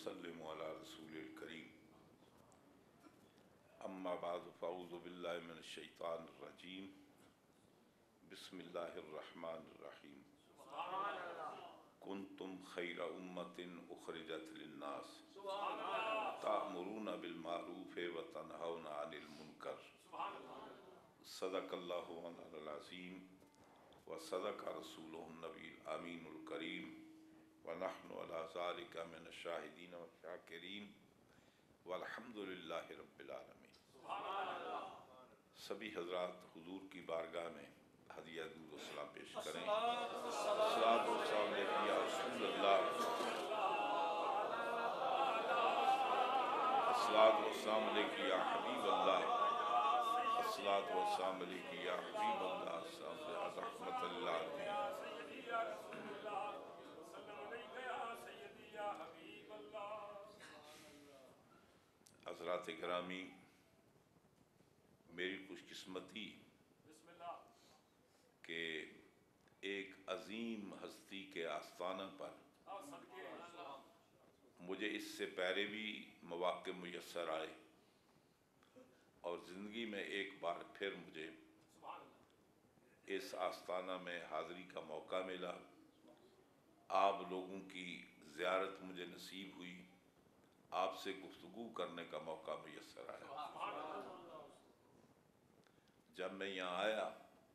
वसल्लिमु अला रसूलिल करीम। अम्मा बाद फ़अऊज़ु बिल्लाहि मिनश शैतानिर रजीम। बिस्मिल्लाहिर रहमानिर रहीम। कुंतुम खैरा उम्मतिन उखरिजत लिन्नास तामुरूना बिल मारूफ व तनहौना अनिल मुनकर। सदक़ल्लाहु मौलाना अज़ीम व सदक़ रसूलुहुन नबील अमीनुल करीम व नहनु अला ज़ालिका मिनश शाहिदीन व शाकिरीन वल्हम्दुलिल्लाहि रब्बिल आलमीन। सभी हज़रात हुजूर की बारगाह में हदिया दूध व सलाम पेश करें। सलात व सलाम अलैका या रसूलल्लाह, अस्सलातु व सलाम अलैका या हबीबल्लाह, अस्सलातु व सलाम अलैका या हबीबल्लाह, अस्सलातु या रहमतल लिल आलमीन। हज़रात गिरामी, मेरी खुशकिस्मती कि एक अजीम हस्ती के आस्थाना पर मुझे इससे पहले भी मौक़े मुयस्सर आए और ज़िंदगी में एक बार फिर मुझे इस आस्थाना में हाज़री का मौका मिला। आप लोगों की ज़ियारत मुझे नसीब हुई, आपसे गुफ्तगू करने का मौका मुयस्सर आया। जब मैं यहाँ आया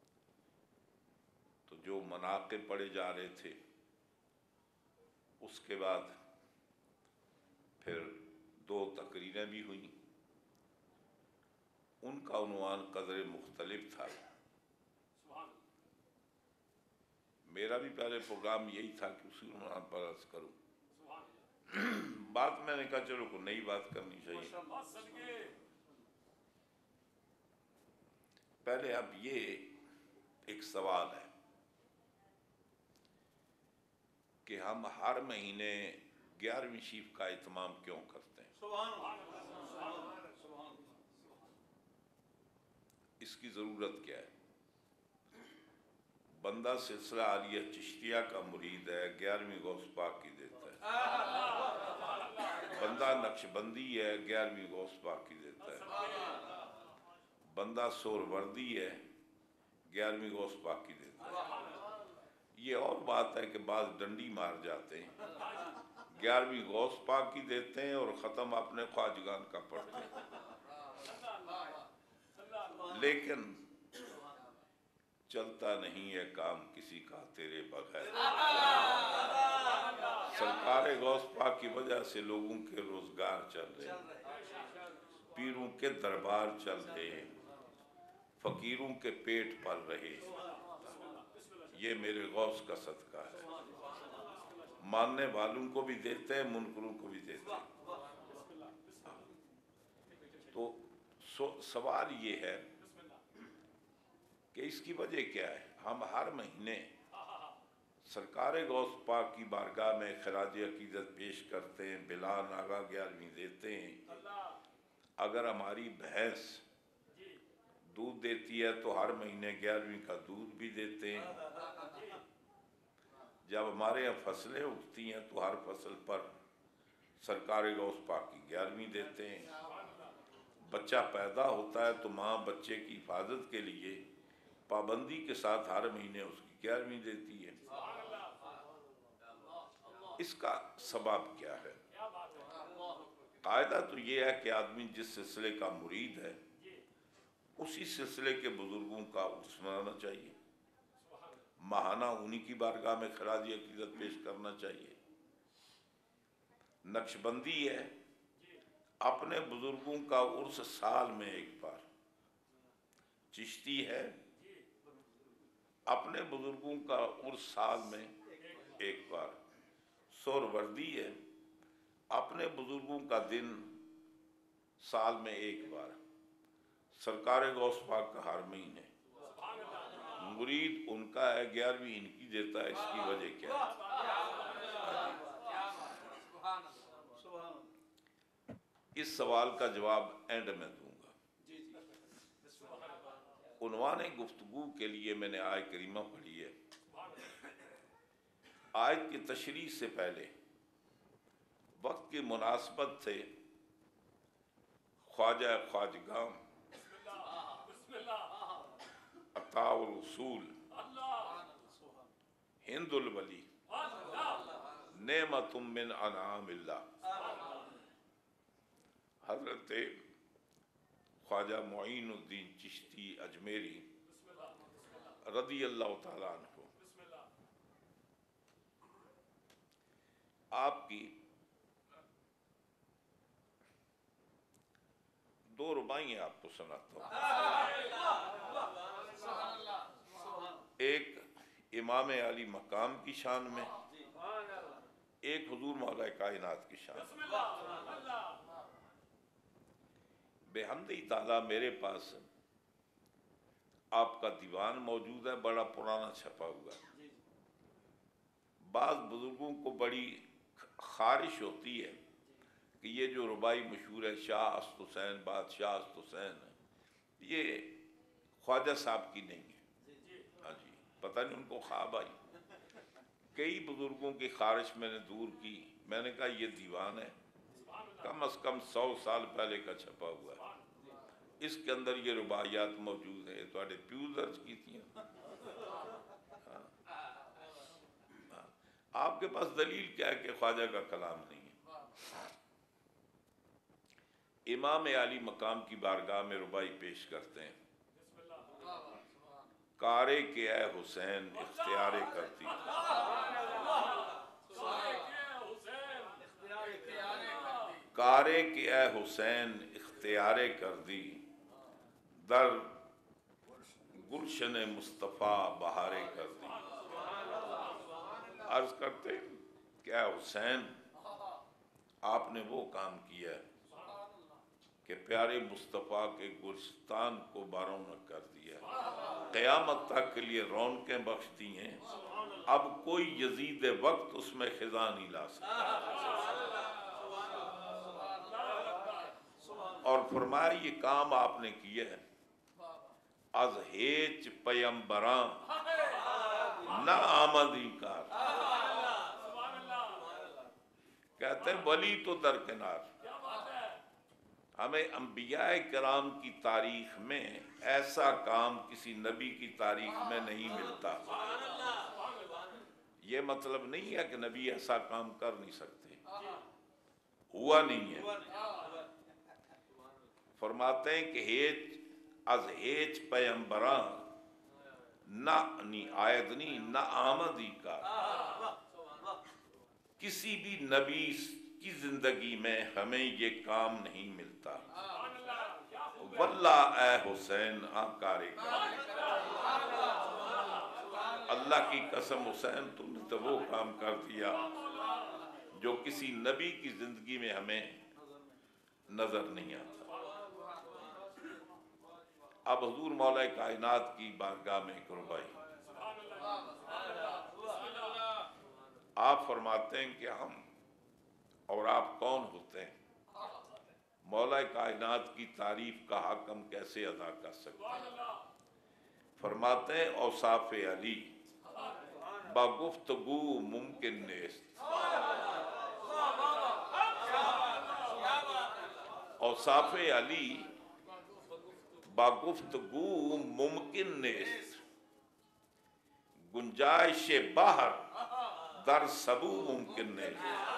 तो जो मनाक़िब पढ़े जा रहे थे, उसके बाद फिर दो तकरीरें भी हुई। उनका उन्वान कदर मुख्तलिफ था। मेरा भी पहले प्रोग्राम यही था कि उसी उन्वान पर अर्ज़ करूँ। बात मैंने कहा चलो कोई नई बात करनी चाहिए। पहले अब ये एक सवाल है कि हम हर महीने 11वीं शरीफ का इत्माम क्यों करते हैं? इसकी ज़रूरत क्या है? बंदा सिलसिला आलिया चिश्तिया का मुरीद है, 11वीं गौस पाक की देता है। बंदा नक्शबंदी है, 11वीं गौस पाक की देता है। बंदा सोरवर्दी है, 11वीं गौस पाक की देता है। ये और बात है कि बाज़ डंडी मार जाते हैं, 11वीं गौस पाक की देते हैं और ख़त्म अपने ख्वाजगान का पढ़ते हैं। लेकिन चलता नहीं है काम किसी का तेरे बगैर। सरकारे गौस पाक की वजह से लोगों के रोजगार चल रहे हैं, पीरों के दरबार चल रहे हैं, फकीरों के पेट पल रहे हैं। ये मेरे गौस का सदका है। मानने वालों को भी देते हैं, मुनकरों को भी देते हैं। तो सवाल ये है कि इसकी वजह क्या है? हम हर महीने सरकारे गौस पाक की बारगाह में खराज अकीदत पेश करते हैं, बिला नागा 11वीं देते हैं। अगर हमारी भैंस दूध देती है तो हर महीने 11वीं का दूध भी देते हैं। जब हमारे यहाँ फसलें उगती हैं तो हर फसल पर सरकारे गौस पाक की 11वीं देते हैं। बच्चा पैदा होता है तो माँ बच्चे की हिफाजत के लिए पाबंदी के साथ हर महीने उसकी 11वीं देती है। इसका सबब क्या है? कायदा तो ये है कि आदमी जिस सिलसिले का मुरीद है उसी सिलसिले के बुजुर्गों का उर्स मनाना चाहिए, माहाना उन्हीं की बारगाह में खराज अकीदत पेश करना चाहिए। नक्शबंदी है, अपने बुजुर्गों का उर्स साल में एक बार। चिश्ती है, अपने बुजुर्गों का उर्स साल में एक बार। सोरवर्दी है, अपने बुजुर्गों का दिन साल में एक बार। सरकारे गौस पाक का हर महीने। मुरीद उनका है, 11वीं इनकी देता है। इसकी वजह क्या है? इस सवाल का जवाब एंड में दूंगा। उन्वाने गुफ्तगू के लिए मैंने आयत करीमा पढ़ी है। आयत की तशरीह से पहले وقت کی مناسبت سے خواجہ خواجگام عطاء الرسول ہند الولی نعمت من انعام اللہ حضرت خواجہ معین الدین چشتی اجمیری رضی اللہ تعالیٰ عنہ آپ کی دو رباعیاں آپ کو سناتا ہوں، ایک امام علی مقام کی شان میں، ایک حضور مولا کائنات کی شان میں۔ بحمدہ تعالیٰ میرے پاس آپ کا دیوان موجود ہے، بڑا پرانا چھپا ہوا ہے۔ بعض بزرگوں کو بڑی خارش ہوتی ہے کہ یہ جو ربائی مشہور ہے شاہ است حسین بادشاہ است حسین، یہ خواجہ صاحب کی نہیں ہے۔ ہاں جی، پتہ نہیں ان کو خواب آئی۔ کئی بزرگوں کی خارش میں نے دور کی، میں نے کہا یہ دیوان ہے، کم از کم 100 سال پہلے کا چھپا ہوا ہے، اس کے اندر یہ رباعیات موجود ہیں، تھوڑے پیو درج کی تھیں۔ آپ کے پاس دلیل کیا ہے کہ خواجہ کا کلام نہیں ہے؟ امام علی مقام کی بارگاہ میں ربائی پیش کرتے ہیں، کارے کے اے حسین اختیارے کرتی، کارے کے اے حسین اختیارے کر دی، در گلشن مصطفیٰ بہارے کر دی۔ عرض کرتے کہ اے حسین، آپ نے وہ کام کیا ہے کہ پیارے مصطفیٰ کے گلستان کو بارونق کر دیا، قیامت تک کے لیے رونقیں بخش دی ہیں، اب کوئی یزید وقت اس میں خزاں نہیں لا سکتا۔ اور فرمایا یہ کام آپ نے کیا ہے از ہیچ پیمبراں نہ آمدی کار، کہتے ہیں ولی تو درکنار، ہمیں انبیاء کرام کی تاریخ میں ایسا کام کسی نبی کی تاریخ میں نہیں ملتا۔ یہ مطلب نہیں ہے کہ نبی ایسا کام کر نہیں سکتے، ہوا نہیں ہے۔ فرماتے ہیں کہ ہیچ از ہیچ پیمبراں نہ آیت نہیں نہ آمدی کا، کسی بھی نبی کی زندگی میں ہمیں یہ کام نہیں ملتا۔ واللہ اے حسین آکارے کا، اللہ کی قسم حسین تم نے تو وہ کام کر دیا جو کسی نبی کی زندگی میں ہمیں نظر نہیں آتا۔ اب حضور مولا کائنات کی بارگاہ میں ایک ربائی، آپ فرماتے ہیں کہ ہم اور آپ کون ہوتے ہیں، مولا کائنات کی تعریف کا حق ہم کیسے ادا کر سکتے ہیں؟ فرماتے ہیں اوصاف علی با گفتگو ممکن نیست، اوصاف علی با گفتگو ممکن نیست، گنجائش باہر در سبو ممکن نیست۔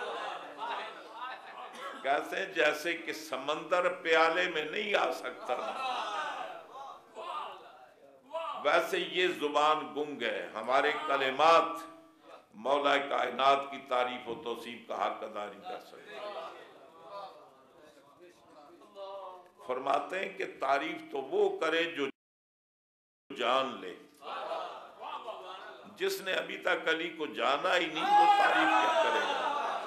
کہتے ہیں جیسے کہ سمندر پیالے میں نہیں آ سکتا، ویسے یہ زبان گنگ ہے، ہمارے کلمات مولا کائنات کی تعریف و توصیف کا حق ادا نہیں کر سکتے۔ فرماتے ہیں کہ تعریف تو وہ کرے جو جان لے، جس نے ابھی تک علی کو جانا ہی نہیں وہ تعریف کیا کرے گا؟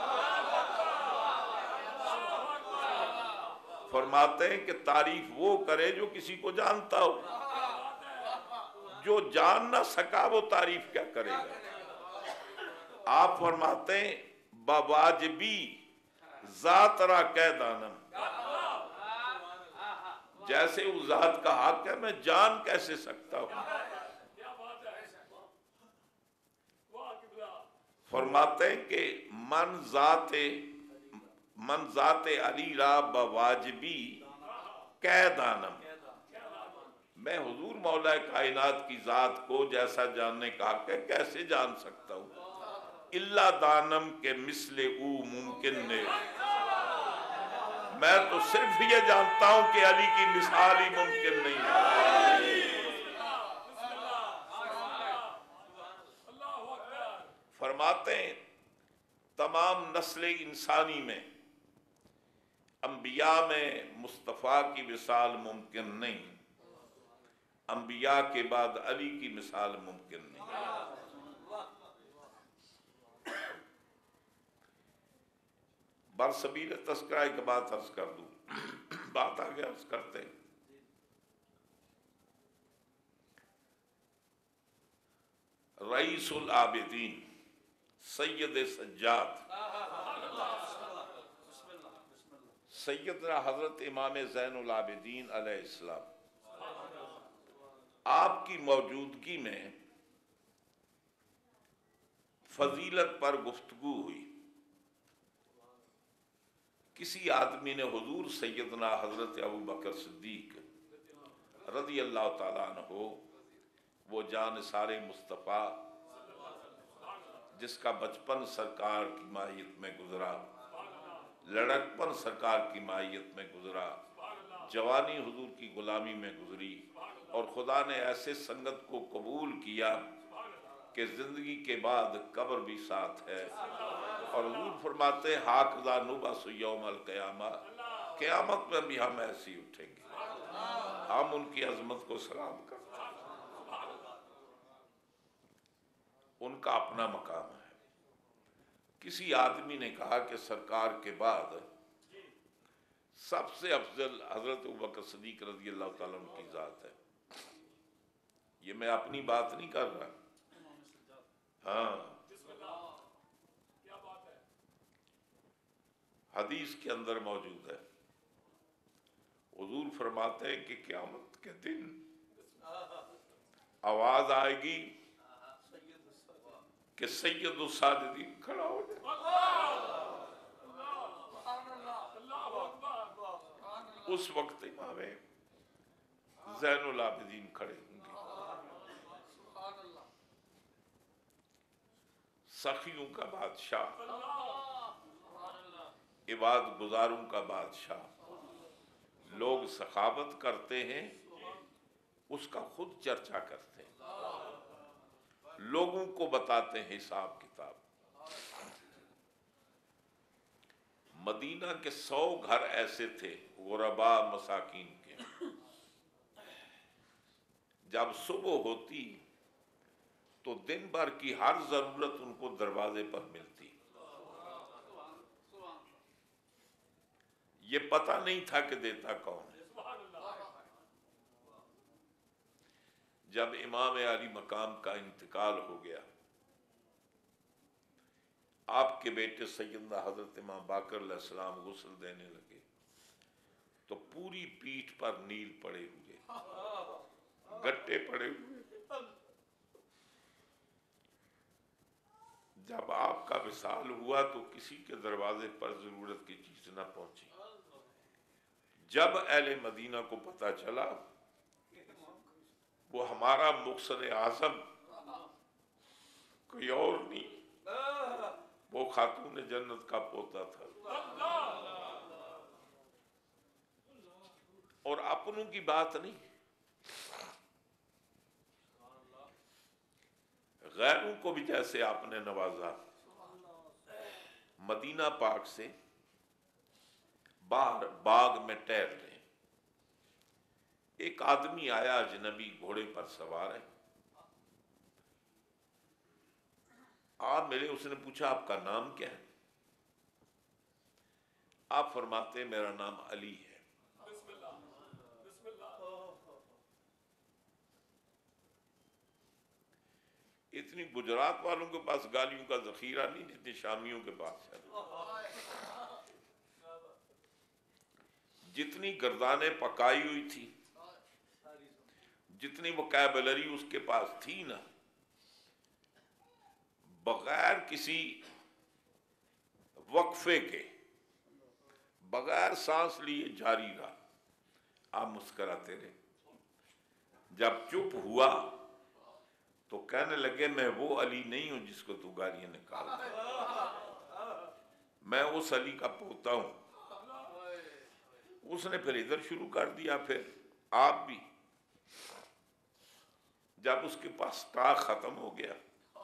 فرماتے ہیں کہ تعریف وہ کرے جو کسی کو جانتا ہو، جو جان نہ سکا وہ تعریف کیا کرے گا؟ آپ فرماتے ہیں بواجبی ذات را کہہ دانم، جیسے اس ذات کا حق ہے میں جان کیسے سکتا ہوں؟ فرماتے ہیں کہ من ذات من ذات علی را بواجبی کہ دانم، میں حضور مولا کائنات کی ذات کو جیسا جاننے کا حق ہے کیسے جان سکتا ہوں؟ اللہ دانم کے مثل او ممکن نے، میں تو صرف یہ جانتا ہوں کہ علی کی مثال ہی ممکن نہیں ہے۔ فرماتے ہیں تمام نسل انسانی میں انبیاء میں مصطفیٰ کی مثال ممکن نہیں، انبیاء کے بعد علی کی مثال ممکن نہیں۔ برسبیل تذکرہ ایک بات عرض کر دوں، بات آگے عرض کرتے ہیں۔ رئیس العابدین سید سجاد سیدنا حضرت امام زین العابدین علیہ السلام، آپ کی موجودگی میں فضیلت پر گفتگو ہوئی۔ کسی آدمی نے حضور سیدنا حضرت ابوبکر صدیق رضی اللہ تعالیٰ عنہ، وہ جانثار مصطفیٰ جس کا بچپن سرکار کی مائیت میں گزرا، لڑکپن سرکار کی مائیت میں گزرا، جوانی حضور کی غلامی میں گزری، اور خدا نے ایسے سنگت کو قبول کیا کہ زندگی کے بعد قبر بھی ساتھ ہے۔ اور حضور فرماتے ہیں ہاکذا نبعث یوم القیامہ، قیامت میں بھی ہم ایسے ہی اٹھیں گے، ہم ان کی عظمت کو سلام کرتے ہیں۔ ان کا اپنا مقام ہے۔ کسی آدمی نے کہا کہ سرکار کے بعد سب سے افضل حضرت ابوبکر صدیق رضی اللہ تعالیٰ عنہ کی ذات ہے۔ یہ میں اپنی بات نہیں کر رہا، ہاں حدیث کے اندر موجود ہے۔ حضور فرماتے ہیں کہ قیامت کے دن آواز آئے گی کہ سید الساجدین کھڑا ہو جائے، اس وقت امام زین العابدین کھڑے ہوں گے۔ سخیوں کا بادشاہ، عباد گزاروں کا بادشاہ، لوگ سخاوت کرتے ہیں، اس کا خود چرچا کرتے ہیں، لوگوں کو بتاتے ہیں حساب کتاب۔ مدینہ کے 100 گھر ایسے تھے غرباء مساکین کے، جب صبح ہوتی تو دن بھر کی ہر ضرورت ان کو دروازے پر ملتی۔ یہ پتہ نہیں تھا کہ دیتا کون ہے۔ جب امام علی مقام کا انتقال ہو گیا، آپ کے بیٹے سیدنا حضرت امام باقر علیہ السلام غسل دینے لگے تو پوری پیٹھ پر نیل پڑے ہوئے، گٹے پڑے ہوئے۔ جب آپ کا وصال ہوا تو کسی کے دروازے پر ضرورت کی چیز نہ پہنچی۔ جب اہل مدینہ کو پتہ چلا، وہ ہمارا مقصد اعظم کوئی اور نہیں، وہ خاتون جنت کا پوتا تھا۔ اور اپنوں کی بات نہیں، غیروں کو بھی جیسے آپ نے نوازا۔ مدینہ پاک سے باہر باغ میں ٹہل رہے، ایک آدمی آیا اجنبی، گھوڑے پر سوار ہے، آپ ملے، اس نے پوچھا آپ کا نام کیا ہے؟ آپ فرماتے ہیں میرا نام علی ہے۔ اتنی گجرات والوں کے پاس گالیوں کا ذخیرہ نہیں جتنی شامیوں کے پاس ہے۔ جتنی گردانیں پکائی ہوئی تھی، جتنی وکیبلری اس کے پاس تھی نا، بغیر کسی وقفے کے बगैर सांस लिए जारी रहा। आप मुस्कराते रहे। जब चुप हुआ तो कहने लगे मैं वो अली नहीं हूं जिसको तू गालियां निकालता, मैं उस अली का पोता हूं। उसने फिर इधर शुरू कर दिया, फिर आप भी। जब उसके पास स्टॉक खत्म हो गया,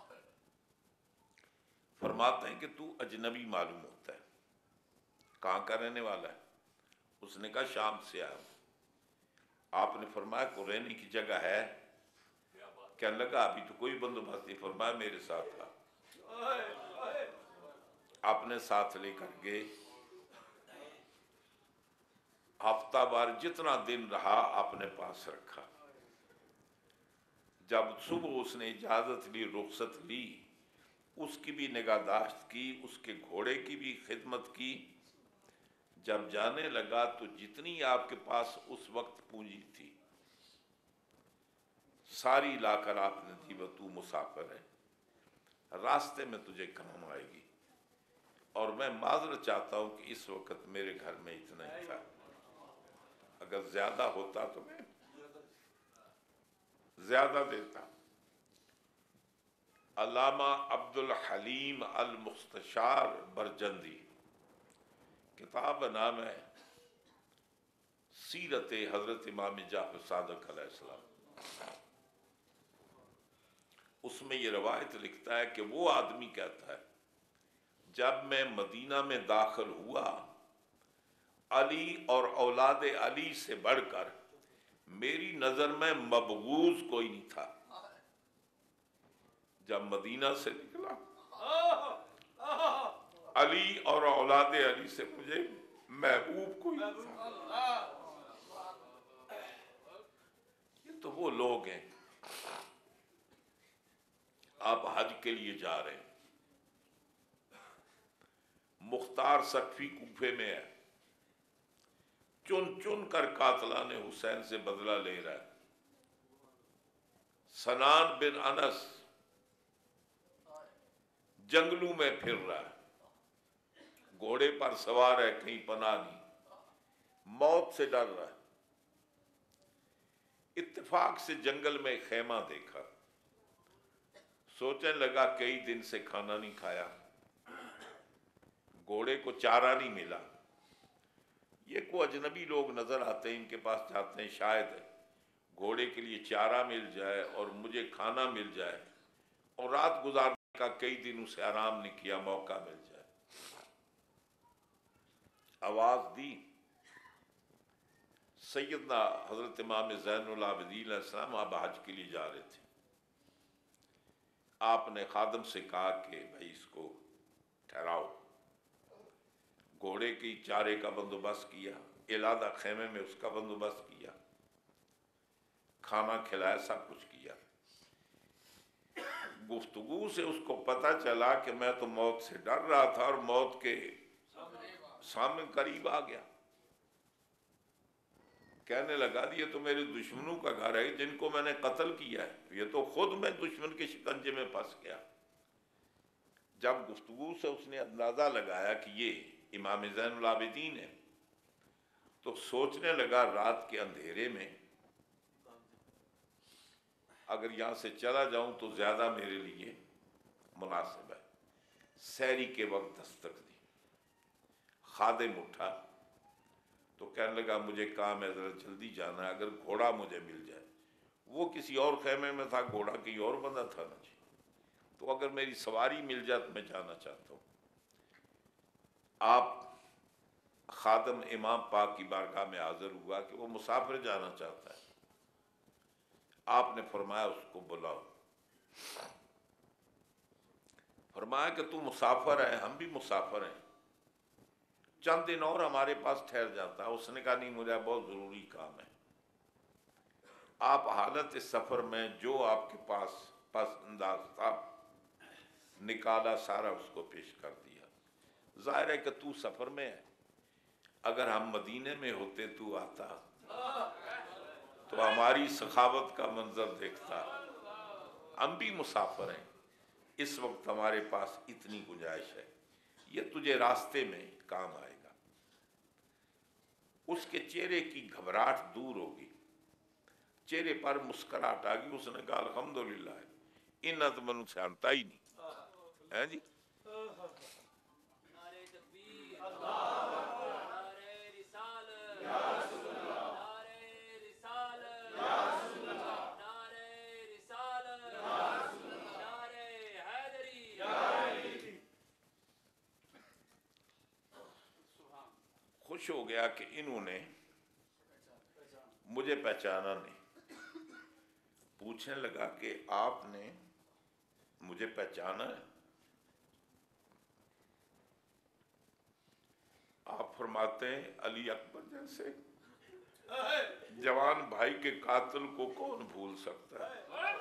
फरमाते हैं कि तू अजनबी मालूम होता है, कहाँ का रहने वाला है? उसने कहा शाम से आया हूं। आपने फरमाया को रहने की जगह है? कहने लगा अभी तो कोई बंदोबस्त नहीं। फरमाया मेरे साथ था। आपने साथ लेकर गए। हफ्ता भर जितना दिन रहा अपने पास रखा। जब सुबह उसने इजाजत ली, रुखसत ली, उसकी भी निगाहदाश्त की, उसके घोड़े की भी खिदमत की। जब जाने लगा तो जितनी आपके पास उस वक्त पूंजी थी सारी लाकर आपने दी। वो तू मुसाफिर है, रास्ते में तुझे काम आएगी। और मैं माजरत चाहता हूं कि इस वक्त मेरे घर में इतना ही था, अगर ज्यादा होता तो मैं ज्यादा देता। अल्लामा अब्दुल हलीम अल मुख्तशार बरजंदी किताब नाम है सीरत हजरत इमाम जाफर सादिक अलैहिस्सलाम। उसमें ये रवायत लिखता है कि वो आदमी कहता है जब मैं मदीना में दाखिल हुआ, अली और औलाद अली से बढ़कर मेरी नजर में मबगूज कोई नहीं था। जब मदीना से निकला, अली और औलाद अली से मुझे महबूब कोई नहीं था। ये तो वो लोग हैं। आप हज के लिए जा रहे हैं, मुख्तार सकफी कूफे में है, चुन चुन कर कातलाने हुसैन से बदला ले रहा है। सनान बिन अनस जंगलों में फिर रहा है, घोड़े पर सवार है, कहीं पनाह नहीं, मौत से डर रहा है। इत्तेफाक से जंगल में खेमा देखा, सोचने लगा कई दिन से खाना नहीं खाया, घोड़े को चारा नहीं मिला। ये को अजनबी लोग नजर आते हैं, इनके पास जाते हैं, शायद घोड़े के लिए चारा मिल जाए और मुझे खाना मिल जाए और रात गुजारने का कई दिन उसे आराम नहीं किया, मौका मिल जाए। आवाज दी। सैयदना हजरत इमाम ज़ैनुल आबिदीन अलैहिस्सलाम अब हज के लिए जा रहे थे। आपने खादम से कहा कि भाई इसको ठहराओ। घोड़े की चारे का बंदोबस्त किया, इलादा खेमे में उसका बंदोबस्त किया, खाना खिलाया, सब कुछ किया। गुफ्तगू से उसको पता चला कि मैं तो मौत से डर रहा था और मौत के सामने करीब आ गया। कहने लगा ये तो मेरे दुश्मनों का घर है जिनको मैंने कत्ल किया है, ये तो खुद मैं दुश्मन के शिकंजे में फंस गया। जब गुफ्तगू से उसने अंदाजा लगाया कि ये इमाम ज़ैनुल आबिदीन है, तो सोचने लगा रात के अंधेरे में अगर यहां से चला जाऊं तो ज्यादा मेरे लिए मुनासिब है। सहरी के वक्त दस्तक दी, खादिम उठा तो कहने लगा मुझे काम है, जरा जल्दी जाना है, अगर घोड़ा मुझे मिल जाए। वो किसी और खेमे में था, घोड़ा कहीं और बंधा था ना जी, तो अगर मेरी सवारी मिल जाए तो मैं जाना चाहता हूँ। आप खादम इमाम पाक की बारगाह में हाजिर हुआ कि वो मुसाफिर जाना चाहता है। आपने फरमाया उसको बुलाओ। फरमाया कि तू मुसाफिर है, हम भी मुसाफिर हैं, चंद दिन और हमारे पास ठहर जाता है। उसने कहा नहीं, मुझे बहुत जरूरी काम है। आप हालत इस सफर में जो आपके पास अंदाज था निकाला, सारा उसको पेश कर दिया। जाहिर है कि तू सफर में है, अगर हम मदीने में होते तू आता तो हमारी सखावत का मंजर देखता। हम भी मुसाफिर हैं, इस वक्त हमारे पास इतनी गुंजाइश है, ये तुझे रास्ते में काम आएगा। اس کے چہرے کی گھبراہٹ دور ہوگی، چہرے پر مسکراہٹ آ گئی. اس نے کہا الحمدللہ ان ازمن سے آنتا ہی نہیں ہے جی. خوش ہو گیا کہ انہوں نے مجھے پہچانا نہیں. پوچھنے لگا کہ آپ نے مجھے پہچانا ہے؟ آپ فرماتے ہیں علی اکبر جیسے جوان بھائی کے قاتل کو کون بھول سکتا ہے.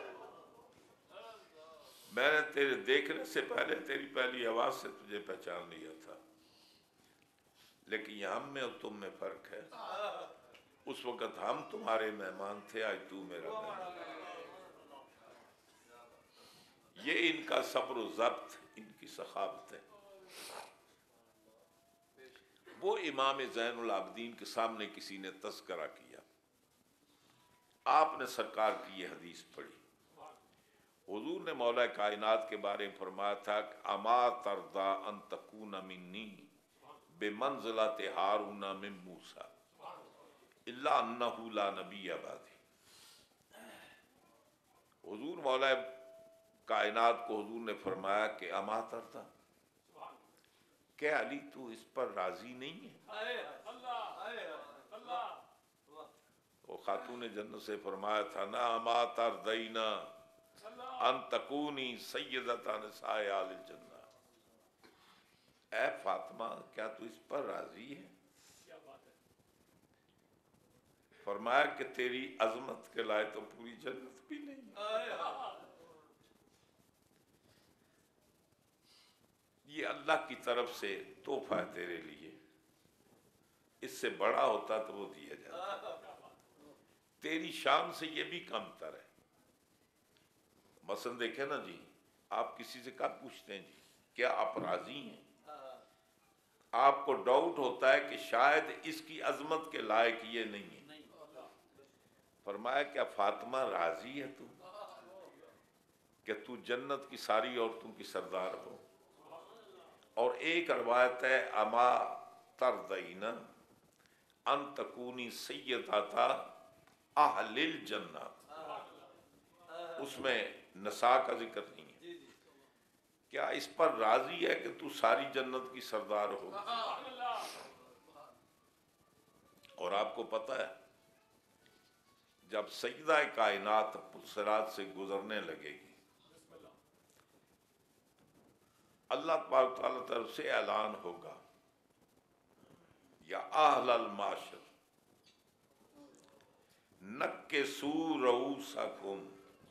میں نے تیرے دیکھنے سے پہلے تیری پہلی آواز سے تجھے پہچان لیا تھا، لیکن یہ ہم میں اور تم میں فرق ہے. اس وقت ہم تمہارے مہمان تھے، آج تو میرا مہمان. یہ ان کا صبر و ضبط، ان کی سخاوت ہے. وہ امام زین العابدین کے سامنے کسی نے تذکرہ کیا، آپ نے سرکار کی یہ حدیث پڑھی. حضور نے مولا کائنات کے بارے میں فرمایا تھا کہ اما ترضا ان تکون منی بمنزلۃ ہارون من موسیٰ الا انہ لا نبی بعدی. حضور مولا کائنات کو حضور نے فرمایا کہ اما ترضا، کیا علی تو اس پر راضی نہیں ہے؟ وہ خاتون جنت سے فرمایا تھا نا اما ترضینا ان تکونی سیدۃ نساء اہل الجنہ. اے فاطمہ کیا تو اس پر راضی ہے؟ فرمایا کہ تیری عظمت کے لائے تو پوری جنت بھی نہیں. یہ اللہ کی طرف سے تحفہ ہے تیرے لیے، اس سے بڑا ہوتا تو وہ دیا جاتا. تیری شان سے یہ بھی کم تر ہے. مثلا دیکھیں نا جی، آپ کسی سے کب پوچھتے ہیں جی کیا آپ راضی ہیں؟ آپ کو ڈاؤٹ ہوتا ہے کہ شاید اس کی عظمت کے لائق یہ نہیں ہے. فرمایا کیا فاطمہ راضی ہے تو کہ تو جنت کی ساری عورتوں کی سردار ہو؟ اور ایک روایت ہے اما ترضینا ان تکونی سیدۃ اہل الجنہ، اس میں نساء کا ذکر نہیں ہے. کیا اس پر راضی ہے کہ تو ساری جنت کی سردار ہو؟ اور آپ کو پتہ ہے جب سیدہ کائنات پلسرات سے گزرنے لگے گی، اللہ تبارک تعالیٰ طرف سے اعلان ہوگا یا اہل المعشر نکسوا رؤوسکم،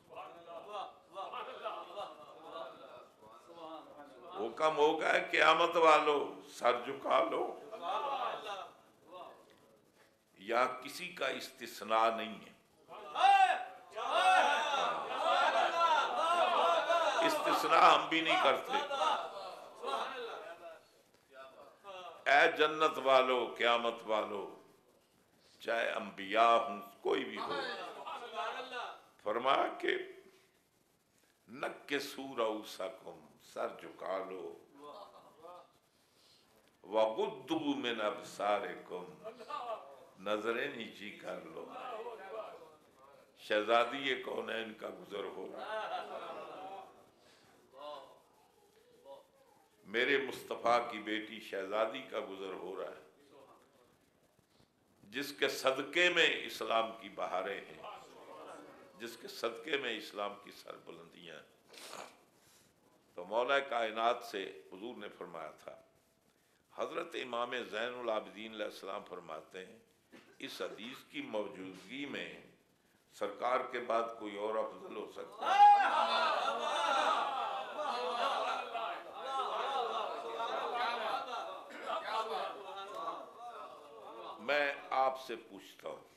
حکم ہوگا قیامت والو سر جھکا لو. یا کسی کا استثناء نہیں ہے، استثناء ہم بھی نہیں کرتے. اے جنت والو قیامت والو، چاہے انبیاء ہوں کوئی بھی ہو، فرمایا کہ نکسوا رؤوسکم، سر جھکا لو، وغضوا من ابصارکم، نظریں نیچی کر لو. شہزادی کونین کا گزر ہو رہا، میرے مصطفیٰ کی بیٹی شہزادی کا گزر ہو رہا ہے، جس کے صدقے میں اسلام کی بہاریں ہیں، جس کے صدقے میں اسلام کی سربلندیاں ہیں. تو مولا کائنات سے حضور نے فرمایا تھا. حضرت امام زین العابدین علیہ السلام فرماتے ہیں اس حدیث کی موجودگی میں سرکار کے بعد کوئی اور افضل ہو سکتا ہے؟ میں آپ سے پوچھتا ہوں،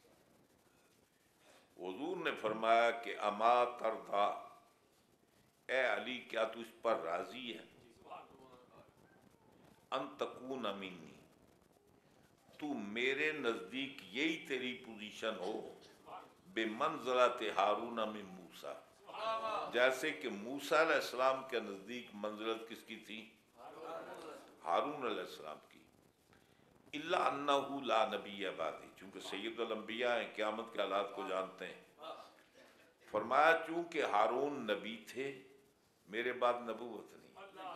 حضور نے فرمایا کہ اما ترضا، اے علی کیا تو اس پر راضی ہے ان تکون منی، تو میرے نزدیک یہی تیری پوزیشن ہو بے منزلت ہارون من موسیٰ، جیسے کہ موسیٰ علیہ السلام کے نزدیک منزلت کس کی تھی؟ ہارون علیہ السلام کی۔ الا انہ لا نبی بعدی، چونکہ سید الانبیاء ہیں، قیامت کے حالات کو جانتے ہیں۔ فرمایا چونکہ ہارون نبی تھے، میرے بعد نبوت نہیں۔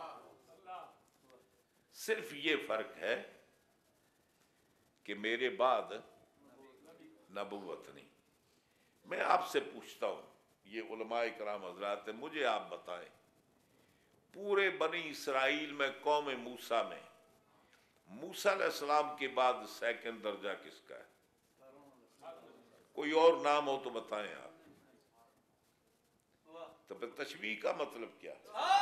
صرف یہ فرق ہے کہ میرے بعد نبوت نہیں۔ میں آپ سے پوچھتا ہوں، یہ علماء کرام حضرات ہیں، مجھے آپ بتائیں پورے بنی اسرائیل میں قوم موسیٰ میں موسیٰ علیہ السلام کے بعد سیکنڈ درجہ کس کا ہے؟ کوئی اور نام ہو تو بتائیں آپ۔ تو پھر تشبیہ کا مطلب کیا؟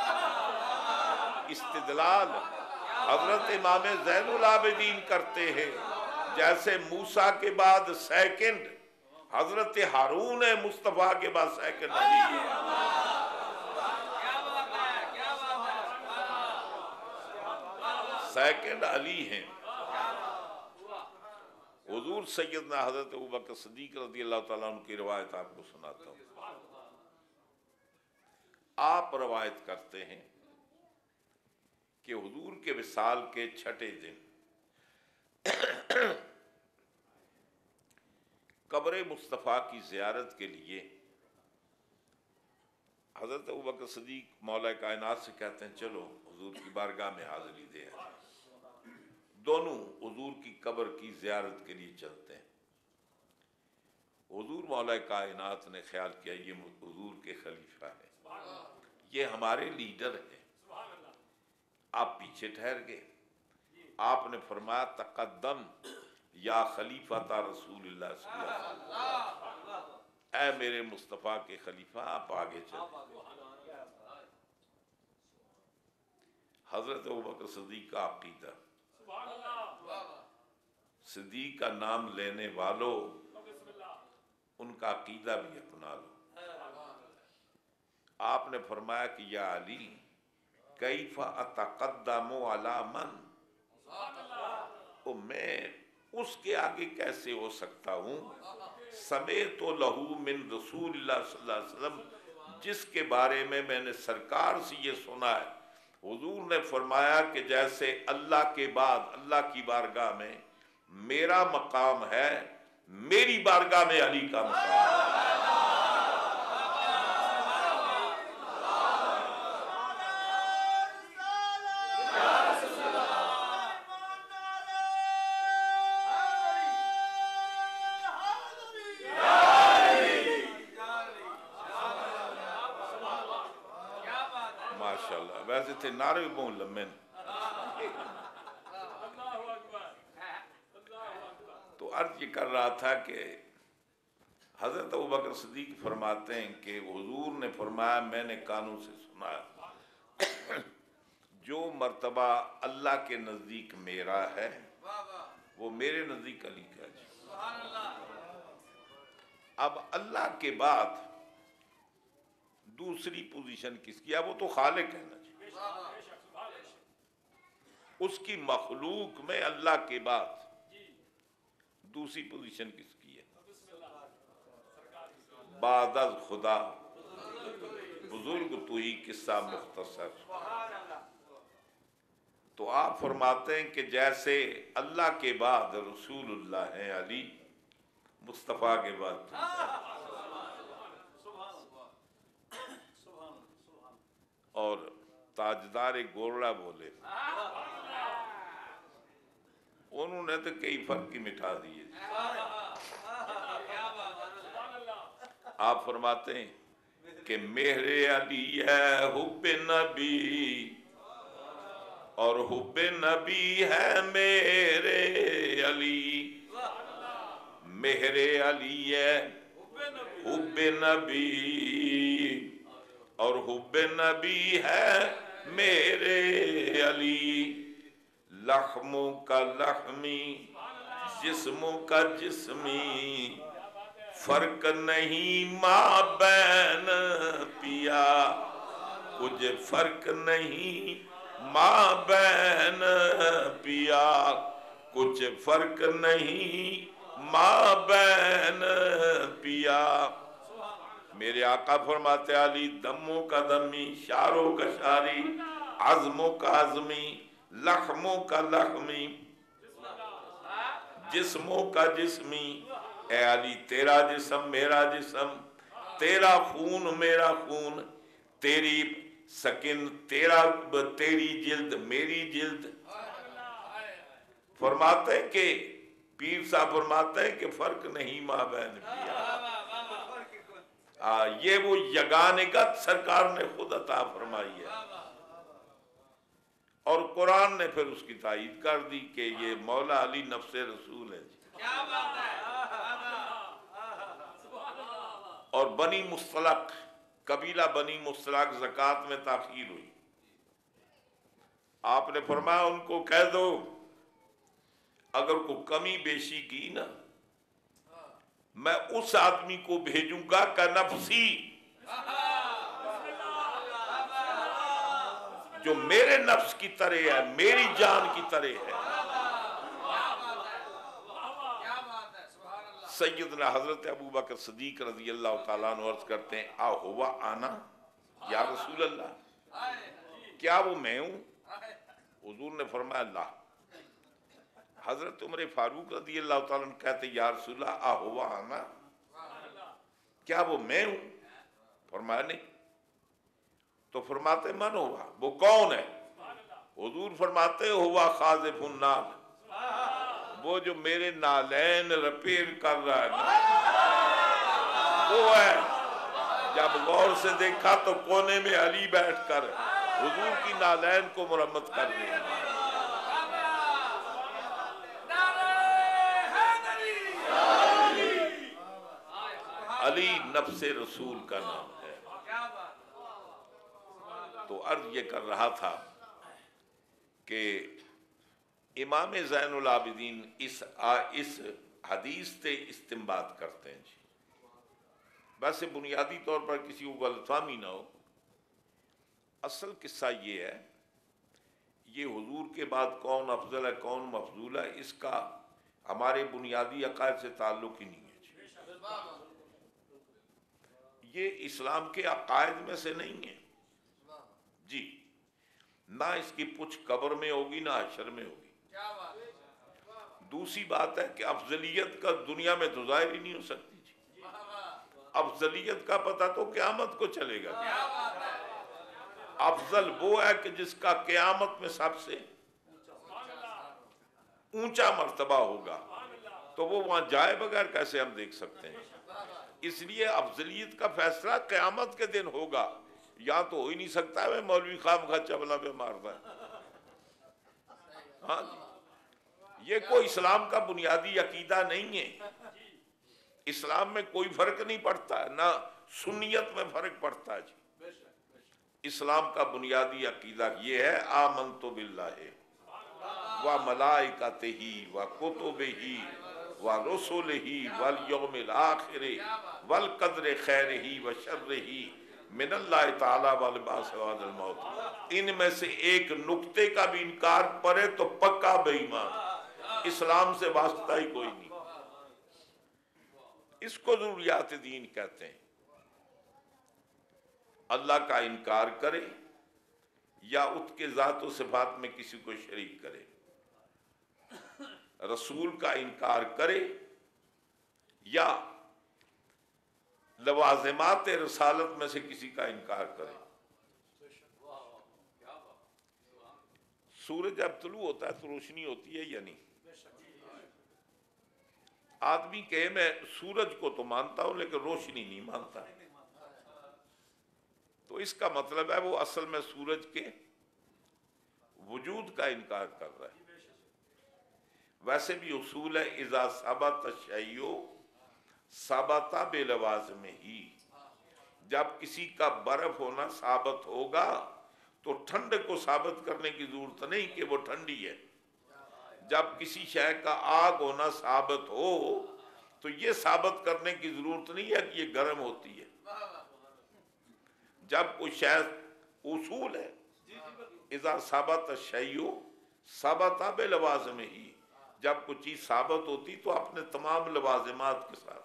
استدلال حضرت امام زین العابدین کرتے ہیں، جیسے موسیٰ کے بعد سیکنڈ حضرت ہارون ہے، مصطفیٰ کے بعد سیکنڈ علی ہے۔ سیکنڈ علی ہیں۔ حضور سیدنا حضرت ابوبکر صدیق رضی اللہ تعالیٰ عنہ کی روایت آپ کو سناتا ہوں۔ آپ روایت کرتے ہیں کہ حضور کے وصال کے چھٹے دن قبر مصطفیٰ کی زیارت کے لیے حضرت ابوبکر صدیق مولا کائنات سے کہتے ہیں چلو حضور کی بارگاہ میں حاضری دے آئیں۔ دونوں حضور کی قبر کی زیارت کے لیے چلتے ہیں۔ حضور مولا کائنات نے خیال کیا یہ حضور کے خلیفہ ہیں، یہ ہمارے لیڈر ہیں، آپ پیچھے ٹھہر گئے۔ آپ نے فرمایا تقدم یا خلیفۃ رسول اللہ صلی اللہ علیہ وسلم، اے میرے مصطفیٰ کے خلیفہ آپ آگے چلیں۔ حضرت ابوبکر صدیق کا عقیدہ، صدیق کا نام لینے والوں ان کا عقیدہ بھی اپنا لو۔ آپ نے فرمایا کہ یا علی کیف اتقدم علی من، میں اس کے آگے کیسے ہو سکتا ہوں سمیت لہو من رسول اللہ صلی اللہ علیہ وسلم، جس کے بارے میں نے سرکار سے یہ سنا ہے۔ حضور نے فرمایا کہ جیسے اللہ کے بعد اللہ کی بارگاہ میں میرا مقام ہے، میری بارگاہ میں علی کا مقام ہے۔ ماشاءاللہ، ویسے تھے نعرے بہت لمبے۔ تو عرض یہ کر رہا تھا کہ حضرت ابوبکر صدیق فرماتے ہیں کہ حضور نے فرمایا میں نے کانوں سے سنا جو مرتبہ اللہ کے نزدیک میرا ہے وہ میرے نزدیک علی کا ہے۔ اب اللہ کے بعد دوسری پوزیشن کس کی ہے؟ وہ تو خالق ہے نا جی۔ اس کی مخلوق میں اللہ کے بعد دوسری پوزیشن کس کی ہے؟ بعد از خدا بزرگ تو ہی قصہ مختصر۔ تو آپ فرماتے ہیں کہ جیسے اللہ کے بعد رسول اللہ ہیں علی، مصطفیٰ کے بعد اور تاجدار گورڑا بولے، انہوں نے تو کئی فرق ہی مٹا دیے۔ آپ فرماتے ہیں کہ میرے علی ہے حب نبی اور حب نبی ہے میرے علی، میرے علی ہے حب نبی اور حب نبی ہے میرے علی، لحموں کا لحمی جسموں کا جسمی، فرق نہیں ماں بین پیا، کچھ فرق نہیں ماں بین پیا، कुछ फर्क नहीं माँ बहन पिया। मेरे आका फरमाते अली दमों का दमी, शारों का शारी, आज़मों का आज़मी, लहमों का लहमी, जिस्मों का जिस्मी। ए अली तेरा जिस्म मेरा जिस्म, तेरा खून मेरा खून, तेरी सकिन तेरी जिल्द मेरी जिल्द। फरमाते हैं कि पीर साहब फरमाते हैं कि फर्क नहीं माँ बहन पिया। ये वो यगानियत सरकार ने खुद अता फरमाई है, और कुरान ने फिर उसकी तायीद कर दी कि ये मौला अली नफ्से रसूल है। और बनी मुस्तलक, कबीला बनी मुस्तलक ज़कात में ताखीर हुई। आपने फरमाया उनको कह दो अगर कोई कमी बेशी की ना, मैं उस आदमी को भेजूंगा का नफसी, जो मेरे नफ्स की तरह है, मेरी जान की तरह है। सैयदना हजरत अबू बकर सिद्दीक रज़ी अल्लाह तआला अन्हु अर्ज़ करते हैं आ हुआ आना या रसूल अल्लाह, क्या वो मैं हूं? हुजूर ने फरमाया अल्लाह। हजरत उमर फारूक रज़ी अल्लाह तआला अन्हु कहते या रसूल अल्लाह आ हुआ आना, क्या वो मैं हूं? फरमाया नहीं। तो फरमाते मन हुआ, वो कौन है? हुजूर फरमाते हुआ खाज़िफुन नाल, वो जो मेरे नालैन रिपेयर कर रहा है ना, वो है। जब गौर से देखा तो कोने में अली बैठकर हुजूर की नालैन को मरम्मत कर रहे हैं। अली नफ्से रसूल का नाम है। तो अर्ज ये कर रहा था कि इमाम ज़ैनुल आबिदीन इस हदीस से इस्तिंबात करते हैं जी। वैसे बुनियादी तौर पर किसी को गलतफहमी ना हो, असल किस्सा ये है, ये हुजूर के बाद कौन अफजल है कौन मफजूल है, इसका हमारे बुनियादी अकायद से ताल्लुक ही नहीं है जी। ये इस्लाम के अकायद में से नहीं है जी। ना इसकी पुछ कब्र में होगी ना हशर में होगी। दूसरी बात है कि अफजलियत का दुनिया में तो जाहिर ही नहीं हो सकती जी। अफजलियत का पता तो क़यामत को चलेगा। अफजल वो है कि जिसका क़यामत में सबसे ऊंचा मर्तबा होगा, तो वो वहां जाए बगैर कैसे हम देख सकते हैं? इसलिए अफजलियत का फैसला क़यामत के दिन होगा। या तो हो ही नहीं सकता है मौलवी खामखा चबला पे मारता है। हाँ जी, ये कोई इस्लाम का बुनियादी अकीदा नहीं है। इस्लाम में कोई फर्क नहीं पड़ता है, ना सुन्नियत में फर्क पड़ता है जी। इस्लाम का बुनियादी अकीदा ये है आमनतु बिल्लाहि व मलाइकतिही व कुतुबिही व रुसुलिही वल यौमिल आखिर वल कद्र खैरिही व शर्रिही मिनल्लाहि ताला वल बास वल मौत। इनमें से एक नुक्ते का भी इनकार करे तो पक्का बेईमान, इस्लाम से वास्ता ही कोई नहीं। इसको ज़रूरियात दीन कहते हैं। अल्लाह का इनकार करे या उसके ज़ात व सिफात में किसी को शरीक करे, रसूल का इनकार करे या लवाज़िमात रसालत में से किसी का इनकार करे। सूरज जब तुलू होता है तो रोशनी होती है या नहीं? आदमी कहे मैं सूरज को तो मानता हूं लेकिन रोशनी नहीं मानता, तो इसका मतलब है वो असल में सूरज के वजूद का इनकार कर रहा है। वैसे भी उसूल है इज़ा सबत शैयो सबता बेलवाज़िम ही, जब किसी का बर्फ होना साबित होगा तो ठंड को साबित करने की जरूरत नहीं कि वो ठंडी है। जब किसी शय का आग होना साबित हो तो ये साबित करने की जरूरत नहीं है कि ये गर्म होती है। जब कोई शय उसूल है इज़ा सबत शैयो सबता बेलवाज़िम ही, جب کوئی چیز ثابت ہوتی تو اپنے تمام لوازمات کے ساتھ.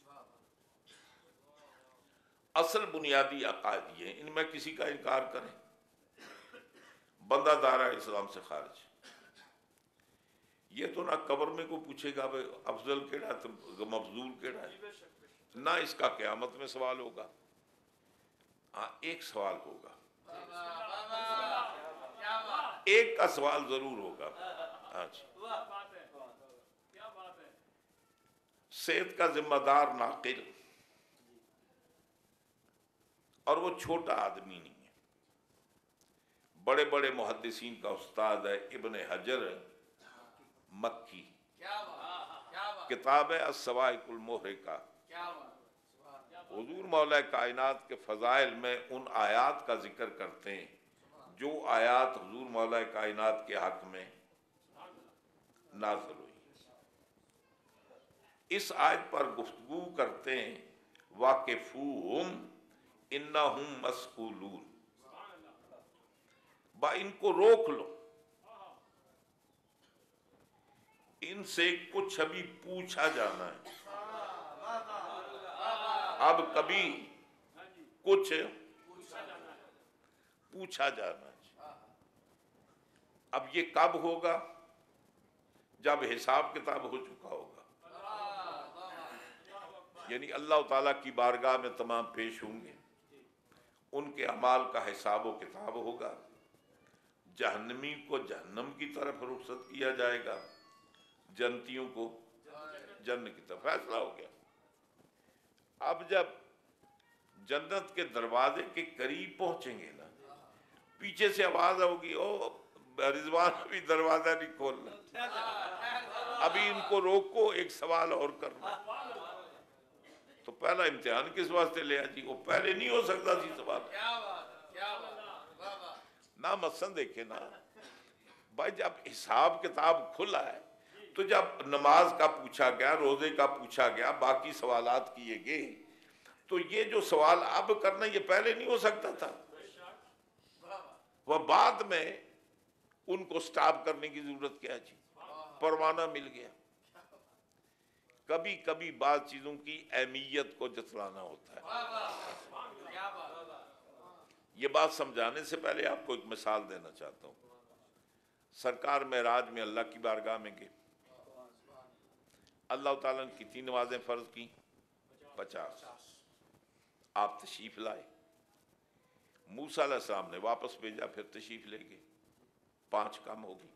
اصل بنیادی عقائد یہ ہیں، ان میں کسی کا انکار کریں بندہ دائرہ اسلام سے خارج. یہ تو نہ قبر میں کو پوچھے گا بھائی افضل کیڑا ہے مفضول کیڑا ہے، نہ اس کا قیامت میں سوال ہوگا. ہاں ایک سوال ہوگا، ایک کا سوال ضرور ہوگا. ہاں جی، صحت کا ذمہ دار ناقل، اور وہ چھوٹا آدمی نہیں ہے، بڑے بڑے محدثین کا استاد ہے ابن حجر مکی، کتاب ہے الصواعق المحرقہ. حضور مولا کائنات کے فضائل میں ان آیات کا ذکر کرتے ہیں جو آیات حضور مولا کائنات کے حق میں نازل ہوئی. اس آیت پر گفتگو کرتے ہیں واقفوہم انہم مسئولون، با ان کو روک لو، ان سے کچھ ابھی پوچھا جانا ہے. اب کبھی کچھ پوچھا جانا ہے. اب یہ کب ہوگا؟ جب حساب کتاب ہو چکا ہوگا. یعنی اللہ تعالیٰ کی بارگاہ میں تمام پیش ہوں گے، ان کے اعمال کا حساب و کتاب ہوگا، جہنمی کو جہنم کی طرف رخصت کیا جائے گا، جنتیوں کو جنت کی طرف. فیصلہ ہو گیا. اب جب جنت کے دروازے کے قریب پہنچیں گے نا، پیچھے سے آواز ہوگی او رضوان ابھی دروازہ نہیں کھولنا، ابھی ان کو روکو ایک سوال اور کرنا. تو پہلا امتحان کس واسطے لیا جی؟ وہ پہلے نہیں ہو سکتا سی سوال. نہ مثلا دیکھیں نا بھائی، جب حساب کتاب کھلا ہے تو جب نماز کا پوچھا گیا، روزے کا پوچھا گیا، باقی سوالات کیے گئے، تو یہ جو سوال اب کرنا یہ پہلے نہیں ہو سکتا تھا. وہ بعد میں ان کو سٹاپ کرنے کی ضرورت کیا جی؟ پروانہ مل گیا. کبھی کبھی بعض چیزوں کی اہمیت کو جتلانا ہوتا ہے. یہ بات سمجھانے سے پہلے آپ کو ایک مثال دینا چاہتا ہوں. سرکار معراج میں اللہ کی بارگاہ میں گئے، اللہ تعالیٰ نے کتنی نمازیں فرض کی؟ 50. آپ تشریف لائے، موسیٰ علیہ السلام نے واپس بھیجا، پھر تشریف لے گئے، 5 کم ہوگی.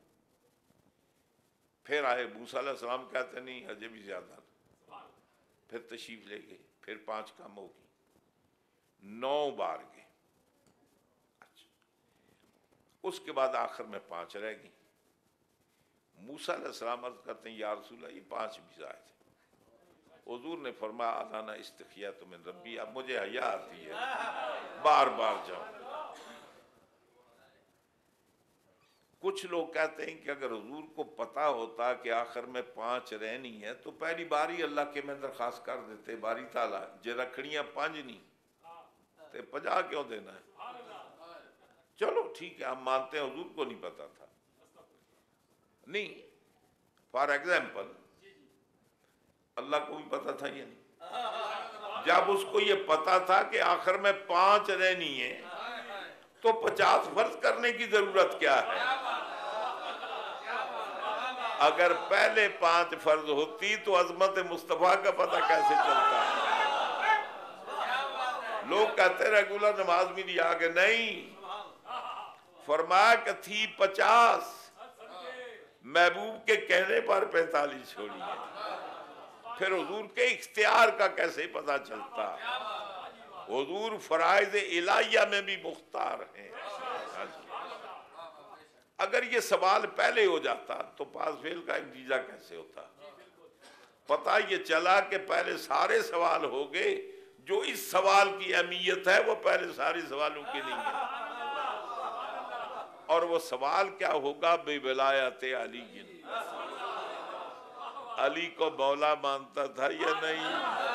پھر آئے، موسیٰ علیہ السلام کہتے نہیں اجے بھی زیادہ، پھر تشریف لے گئے، پھر 5 کم ہوگی، 9 بار گئے. اچھا، اس کے بعد آخر میں 5 رہ گئی. موسیٰ علیہ السلام عرض کرتے ہیں یا رسول اللہ یہ 5 بھی زائد ہے. حضور نے فرمایا الانا استخیات من ربی، اب مجھے حیا آتی ہے بار بار جاؤں. کچھ لوگ کہتے ہیں کہ اگر حضور کو پتا ہوتا کہ آخر میں 5 رہنی ہے تو پہلی باری اللہ کے میں درخواست کر دیتے، باری تعالیٰ جے رکھڑیاں 5 نہیں تے 50 کیوں دینا ہے؟ چلو ٹھیک ہے، ہم مانتے ہیں حضور کو نہیں پتا تھا. نہیں، فار ایگزامپل اللہ کو بھی پتا تھا یہ نہیں. جب اس کو یہ پتا تھا کہ آخر میں 5 رہنی ہے تو 50 فرض کرنے کی ضرورت کیا ہے؟ اگر پہلے 5 فرض ہوتی تو عظمت مصطفیٰ کا پتہ کیسے چلتا؟ لوگ کہتے ریگولر نماز میں نہیں آگے، نہیں، فرمایا کہ تھی 50، محبوب کے کہنے پر 45 چھوڑی ہے. پھر حضور کے اختیار کا کیسے پتہ چلتا؟ حضور فرائض الہیہ میں بھی مختار ہیں. اگر یہ سوال پہلے ہو جاتا تو پاس فیل کا نتیجہ کیسے ہوتا؟ پتہ یہ چلا کہ پہلے سارے سوال ہو گئے، جو اس سوال کی اہمیت ہے وہ پہلے سارے سوالوں کی نہیں ہے. اور وہ سوال کیا ہوگا؟ بے ولایت علی. علی کو مولا مانتا تھا یا نہیں؟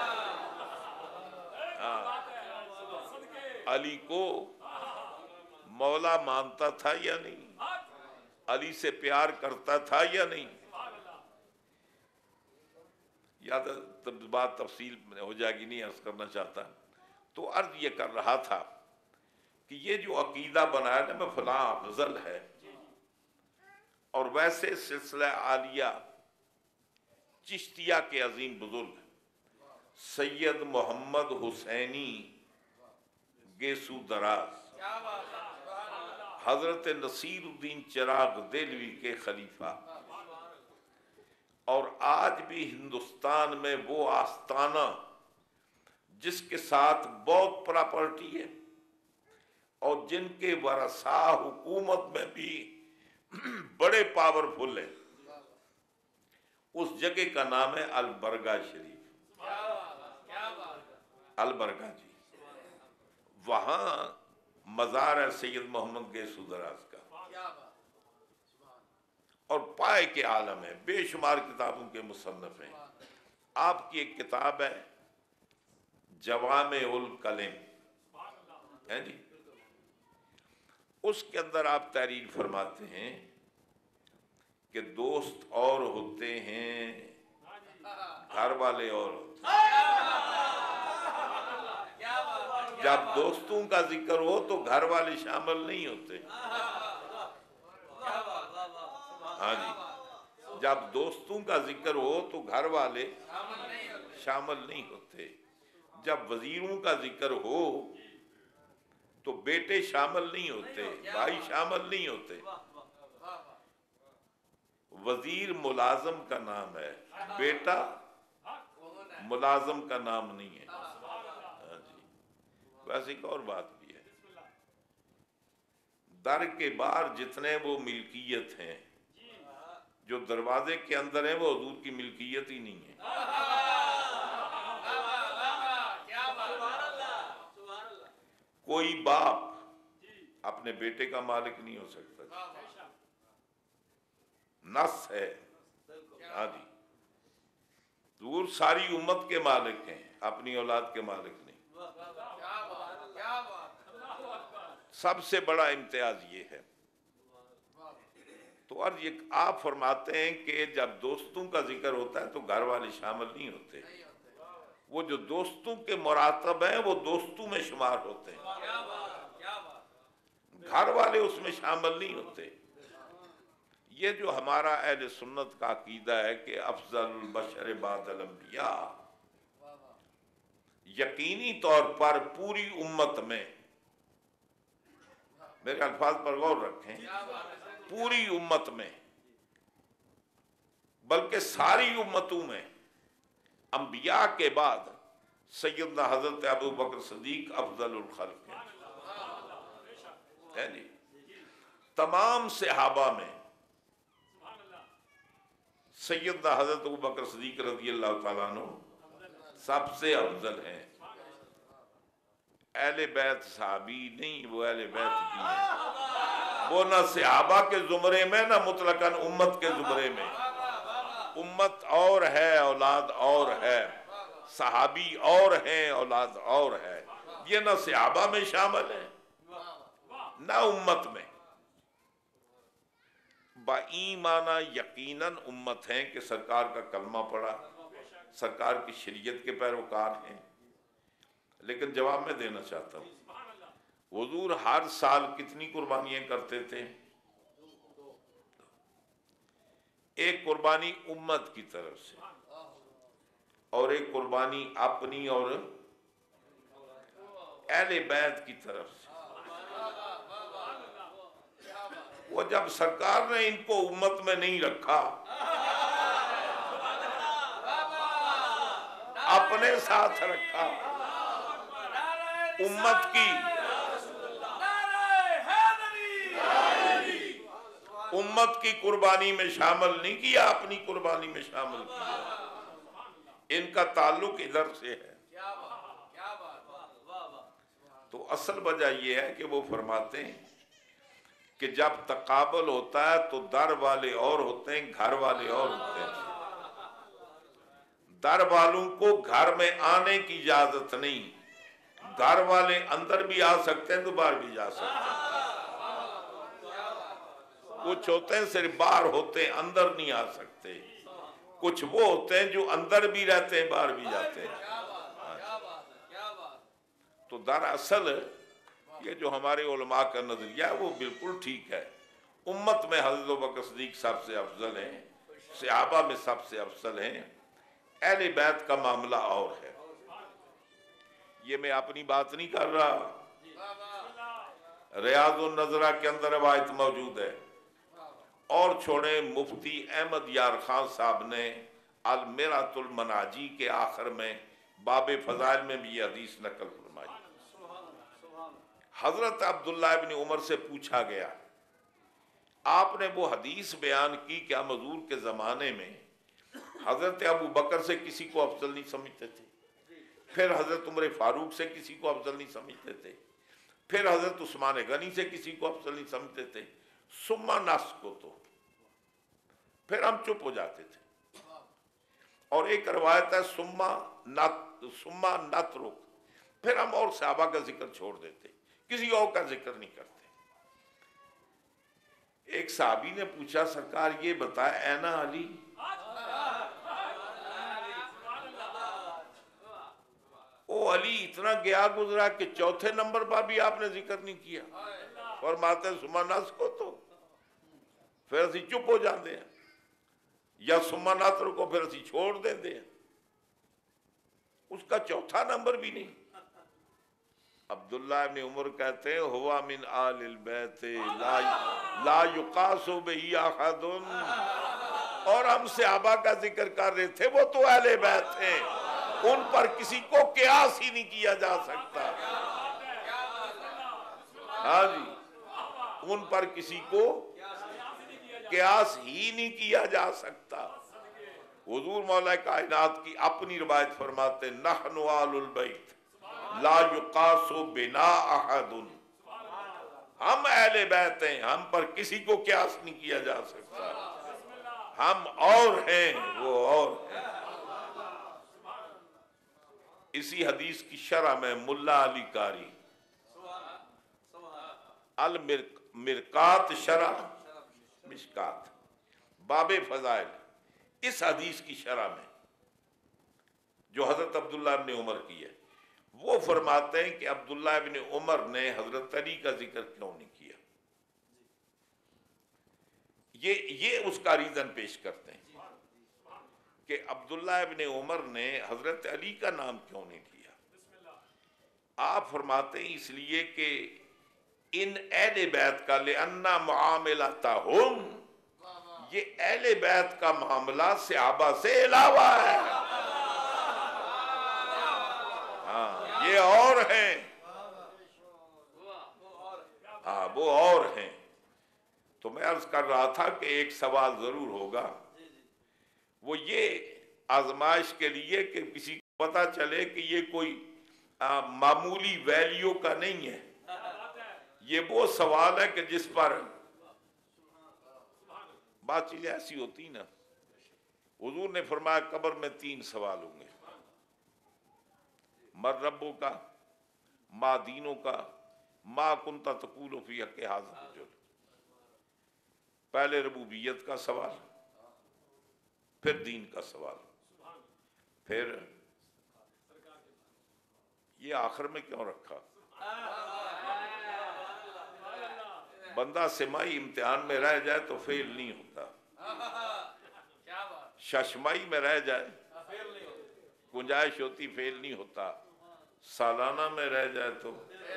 علی کو مولا مانتا تھا یا نہیں؟ علی سے پیار کرتا تھا یا نہیں؟ یاد بات تفصیل میں ہو جائے گی، نہیں عرض کرنا چاہتا. تو عرض یہ کر رہا تھا کہ یہ جو عقیدہ بنایا نا میں فلاں افضل ہے، اور ویسے سلسلہ عالیہ چشتیہ کے عظیم بزرگ سید محمد حسینی گیسو دراز، حضرت نصیر الدین چراغ دہلوی کے خلیفہ، اور آج بھی ہندوستان میں وہ آستانہ جس کے ساتھ بہت پراپرٹی ہے اور جن کے ورثاء حکومت میں بھی بڑے پاورفل ہیں، اس جگہ کا نام ہے البرگہ شریف، البرگہ جی. وہاں مزار ہے سید محمد گیسو دراز کا، اور پائے کے عالم ہے، بے شمار کتابوں کے مصنف ہیں. آپ کی ایک کتاب ہے جوامع الکلم ہے جی، اس کے اندر آپ تحریر فرماتے ہیں کہ دوست اور ہوتے ہیں، گھر والے اور ہوتے ہیں. جب دوستوں کا ذکر ہو تو گھر والے شامل نہیں ہوتے. ہاں جی، جب دوستوں کا ذکر ہو تو گھر والے شامل نہیں ہوتے. جب وزیروں کا ذکر ہو تو بیٹے شامل نہیں ہوتے، بھائی شامل نہیں ہوتے. وزیر ملازم کا نام ہے، بیٹا ملازم کا نام نہیں ہے. ہاں جی. ویسے ایک اور بات بھی ہے، در کے باہر جتنے وہ ملکیت ہیں، جو دروازے کے اندر ہیں وہ حضور کی ملکیت ہی نہیں ہے. کوئی باپ اپنے بیٹے کا مالک نہیں ہو سکتا، نص ہے. ہاں جی، حضور ساری امت کے مالک ہیں، اپنی اولاد کے مالک نہیں. سب سے بڑا امتیاز یہ ہے. تو عرض یہ آپ فرماتے ہیں کہ جب دوستوں کا ذکر ہوتا ہے تو گھر والے شامل نہیں ہوتے. وہ جو دوستوں کے مراتب ہیں وہ دوستوں میں شمار ہوتے ہیں، گھر والے اس میں شامل نہیں ہوتے. یہ جو ہمارا اہل سنت کا عقیدہ ہے کہ افضل البشر بعد الانبیاء، یقینی طور پر پوری امت میں، میرے الفاظ پر غور رکھیں، پوری امت میں بلکہ ساری امتوں میں انبیاء کے بعد سیدنا حضرت ابو بکر صدیق افضل الخلق ہے جی. تمام صحابہ میں سیدنا حضرت ابو بکر صدیق رضی اللہ تعالیٰ عنہ سب سے افضل ہیں. اہل بیت صحابی نہیں، وہ اہل بیت بھی ہیں. وہ نہ صحابہ کے زمرے میں نہ مطلقاً امت کے زمرے میں. امت اور ہے، اولاد اور ہے، صحابی اور ہیں، اولاد اور ہے. یہ نہ صحابہ میں شامل ہے نہ امت میں. با ایمانہ یقیناً امت ہیں کہ سرکار کا کلمہ پڑھا، سرکار کی شریعت کے پیروکار ہیں. لیکن جواب میں دینا چاہتا ہوں، حضور ہر سال کتنی قربانیاں کرتے تھے؟ ایک قربانی امت کی طرف سے اور ایک قربانی اپنی اور اہل بیت کی طرف سے. وہ جب سرکار نے ان کو امت میں نہیں رکھا، اپنے ساتھ رکھا، امت کی امت کی قربانی میں شامل نہیں کیا، اپنی قربانی میں شامل کیا. ان کا تعلق ادھر سے ہے. تو اصل وجہ یہ ہے کہ وہ فرماتے ہیں کہ جب تقابل ہوتا ہے تو در والے اور ہوتے ہیں، گھر والے اور ہوتے ہیں. در والوں کو گھر میں آنے کی اجازت نہیں، گھر والے اندر بھی آ سکتے ہیں تو باہر بھی جا سکتے ہیں. کچھ ہوتے ہیں صرف باہر ہوتے ہیں، اندر نہیں آ سکتے. کچھ وہ ہوتے ہیں جو اندر بھی رہتے ہیں باہر بھی جاتے ہیں. تو دراصل یہ جو ہمارے علماء کا نظریہ ہے وہ بالکل ٹھیک ہے. امت میں حضرت بکر صدیق سب سے افضل ہیں, صحابہ میں سب سے افضل ہیں. اہل بیت کا معاملہ اور ہے. یہ میں اپنی بات نہیں کر رہا, ریاض النظرہ کے اندر روایت موجود ہے. اور چھوڑیں, مفتی احمد یار خان صاحب نے المرات المناجی کے آخر میں باب فضائل میں بھی یہ حدیث نقل فرمائی. حضرت عبداللہ ابن عمر سے پوچھا گیا, آپ نے وہ حدیث بیان کی کہ ہم حضور کے زمانے میں حضرت ابو بکر سے کسی کو افضل نہیں سمجھتے تھے, پھر حضرت عمر فاروق سے کسی کو افضل نہیں سمجھتے تھے, پھر حضرت عثمان غنی سے کسی کو افضل نہیں سمجھتے تھے, سما نس کو تو پھر ہم چپ ہو جاتے تھے. اور ایک روایت ہے سما نت رک, پھر ہم اور صحابہ کا ذکر چھوڑ دیتے, کسی اور کا ذکر نہیں کرتے. ایک صحابی نے پوچھا, سرکار یہ بتائے اینا علی, او علی اتنا گیا گزرا کہ چوتھے نمبر پر بھی آپ نے ذکر نہیں کیا. فرماتے ہیں سما نس کو تو پھر اسی چپ ہو جاتے ہیں, یا سما ناتر کو پھر اسی چھوڑ دیتے ہیں, اس کا چوتھا نمبر بھی نہیں. عبداللہ ابن عمر کہتے ہیں ہوا من آل البیت لا یقاس بہ احد, اور ہم صحابہ کا ذکر کر رہے تھے, وہ تو اہل بیت ہیں, ان پر کسی کو قیاس ہی نہیں کیا جا سکتا. ہاں جی, ان پر کسی کو قیاس ہی نہیں کیا جا سکتا. حضور مولا کائنات کی اپنی روایت فرماتے نحن آل البیت لا یقاس بنا احد, ہم اہل بیت ہیں, ہم پر کسی کو قیاس نہیں کیا جا سکتا. ہم اور ہیں, وہ اور ہیں. اسی حدیث کی شرح میں ملا علی قاری المرکات شرح مشکات باب فضائل, اس حدیث کی شرح میں جو حضرت عبداللہ ابن عمر کی ہے, وہ فرماتے ہیں کہ عبداللہ ابن عمر نے حضرت علی کا ذکر کیوں نہیں کیا. یہ اس کا ریزن پیش کرتے ہیں کہ عبداللہ ابن عمر نے حضرت علی کا نام کیوں نہیں لیا. آپ فرماتے ہیں اس لیے کہ ان اہل بیت کا لأن معاملتہم, یہ اہل بیت کا معاملہ صحابہ سے علاوہ ہے. ہاں, یہ اور ہیں, ہاں وہ اور ہیں. تو میں عرض کر رہا تھا کہ ایک سوال ضرور ہوگا, وہ یہ آزمائش کے لیے کہ کسی کو پتا چلے کہ یہ کوئی معمولی ویلیو کا نہیں ہے. یہ وہ سوال ہے کہ جس پر بات چیزیں ایسی ہوتی نا. حضور نے فرمایا قبر میں 3 سوال ہوں گے, مر ربوں کا, ما دینوں کا, ما کنت تقول فی حق ھذا الرجل. پہلے ربوبیت کا سوال, پھر دین کا سوال, پھر یہ آخر میں کیوں رکھا. بندہ سمائی امتحان میں رہ جائے تو فیل نہیں ہوتا, ششمائی میں رہ جائے گنجائش ہوتی, فیل نہیں ہوتا. سالانہ میں رہ جائے تو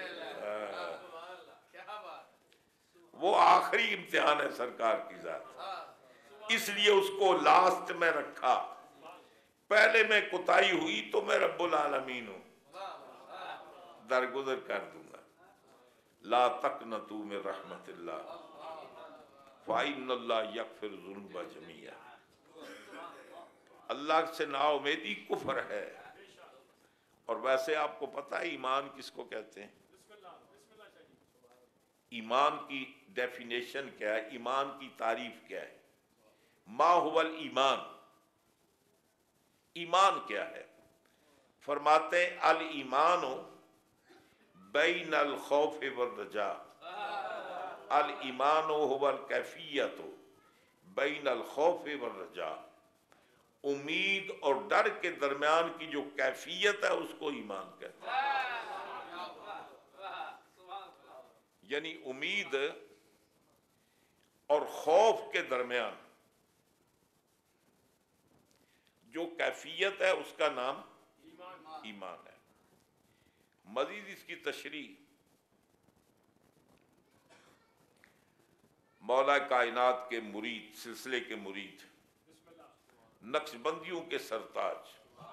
وہ آخری امتحان ہے سرکار کی ذات, اس لیے اس کو لاسٹ میں رکھا. پہلے میں کوتاہی ہوئی تو میں رب العالمین ہوں, درگزر کر دوں گا. لا تقنطوا من رحمت اللہ فإن اللہ یغفر الذنوب جميعا. اللہ سے نا امیدی کفر ہے. اور ویسے آپ کو پتہ ہے ایمان کس کو کہتے ہیں؟ ایمان کی ڈیفینیشن کیا ہے, ایمان کی تعریف کیا ہے؟ ما هو الایمان, ایمان کیا ہے؟ فرماتے ہیں الایمان بین الخوف والرجاء, الایمان هو الکیفیت بین الخوف والرجاء. امید اور ڈر کے درمیان کی جو کیفیت ہے اس کو ایمان کہتے ہیں. یعنی امید اور خوف کے درمیان جو کیفیت ہے اس کا نام ایمان ہے. مزید اس کی تشریح مولا کائنات کے مرید، سلسلے کے مرید، نقشبندیوں کے سرتاج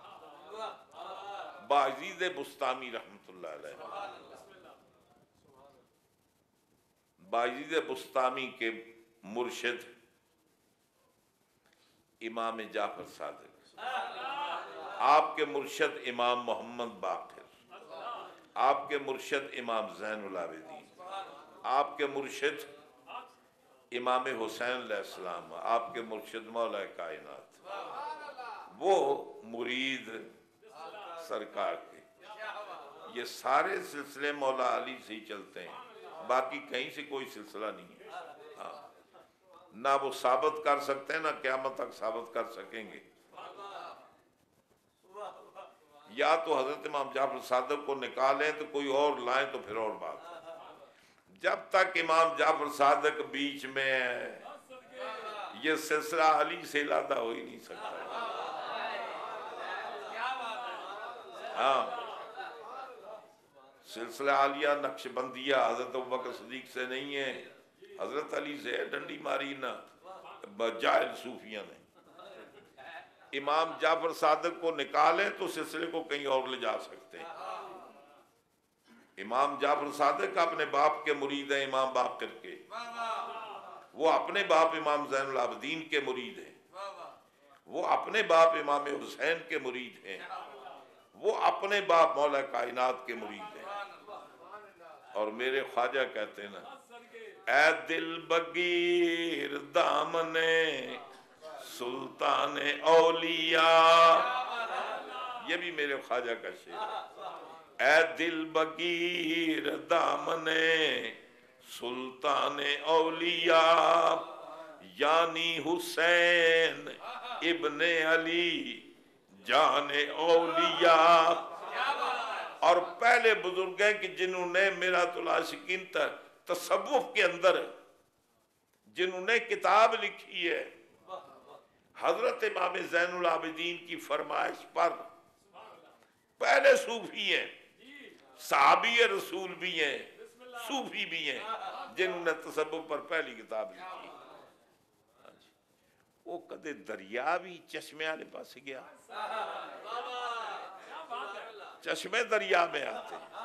باعزیز بستامی رحمۃ اللہ علیہ، باعزیز بستامی کے مرشد امام جعفر صادق، آپ کے مرشد امام محمد باقر، آپ کے مرشد امام زین العابدین، آپ کے مرشد امام حسین علیہ السلام، آپ کے مرشد مولا کائنات، وہ مرید سرکار کے. یہ سارے سلسلے مولا علی سے ہی چلتے ہیں، باقی کہیں سے کوئی سلسلہ نہیں ہے. نہ وہ ثابت کر سکتے ہیں، نہ قیامت تک ثابت کر سکیں گے. یا تو حضرت امام جعفر صادق کو نکالیں تو کوئی اور لائیں تو پھر اور بات. جب تک امام جعفر صادق بیچ میں ہے یہ سلسلہ علی سے علادہ ہو ہی نہیں سکتا. ہاں، سلسلہ عالیہ نقشبندیہ حضرت ابوبکر صدیق سے نہیں ہے، حضرت علی سے ہے. ڈنڈی ماری نہ جاہل صوفیہ نے. امام جعفر صادق کو نکالیں تو سلسلے کو کہیں اور لے جا سکتے ہیں. امام جعفر صادق اپنے باپ کے مرید ہیں، امام باقر کے. وہ اپنے باپ امام زین العابدین کے مرید ہیں. وہ اپنے باپ امام حسین کے مرید ہیں. وہ اپنے باپ مولا کائنات کے مرید ہیں. اور میرے خواجہ کہتے ہیں نا، اے دل بگیر دامن سلطان اولیاء، یہ بھی میرے خواجہ کا شعر ہے. اے دل بگیر دامن سلطان اولیاء، یعنی حسین ابن علی جان اولیاء. اور پہلے بزرگ ہیں کہ جنہوں نے میرات العاشقین تصوف کے اندر جنہوں نے کتاب لکھی ہے حضرت امام زین العابدین کی فرمائش پر. پہلے صوفی ہیں، صحابی رسول بھی ہیں، صوفی بھی ہیں، جنہوں نے تصوف پر پہلی کتاب لکھی. وہ کدے دریا بھی چشمے والے پاس گیا، چشمے دریا میں آتے ہیں.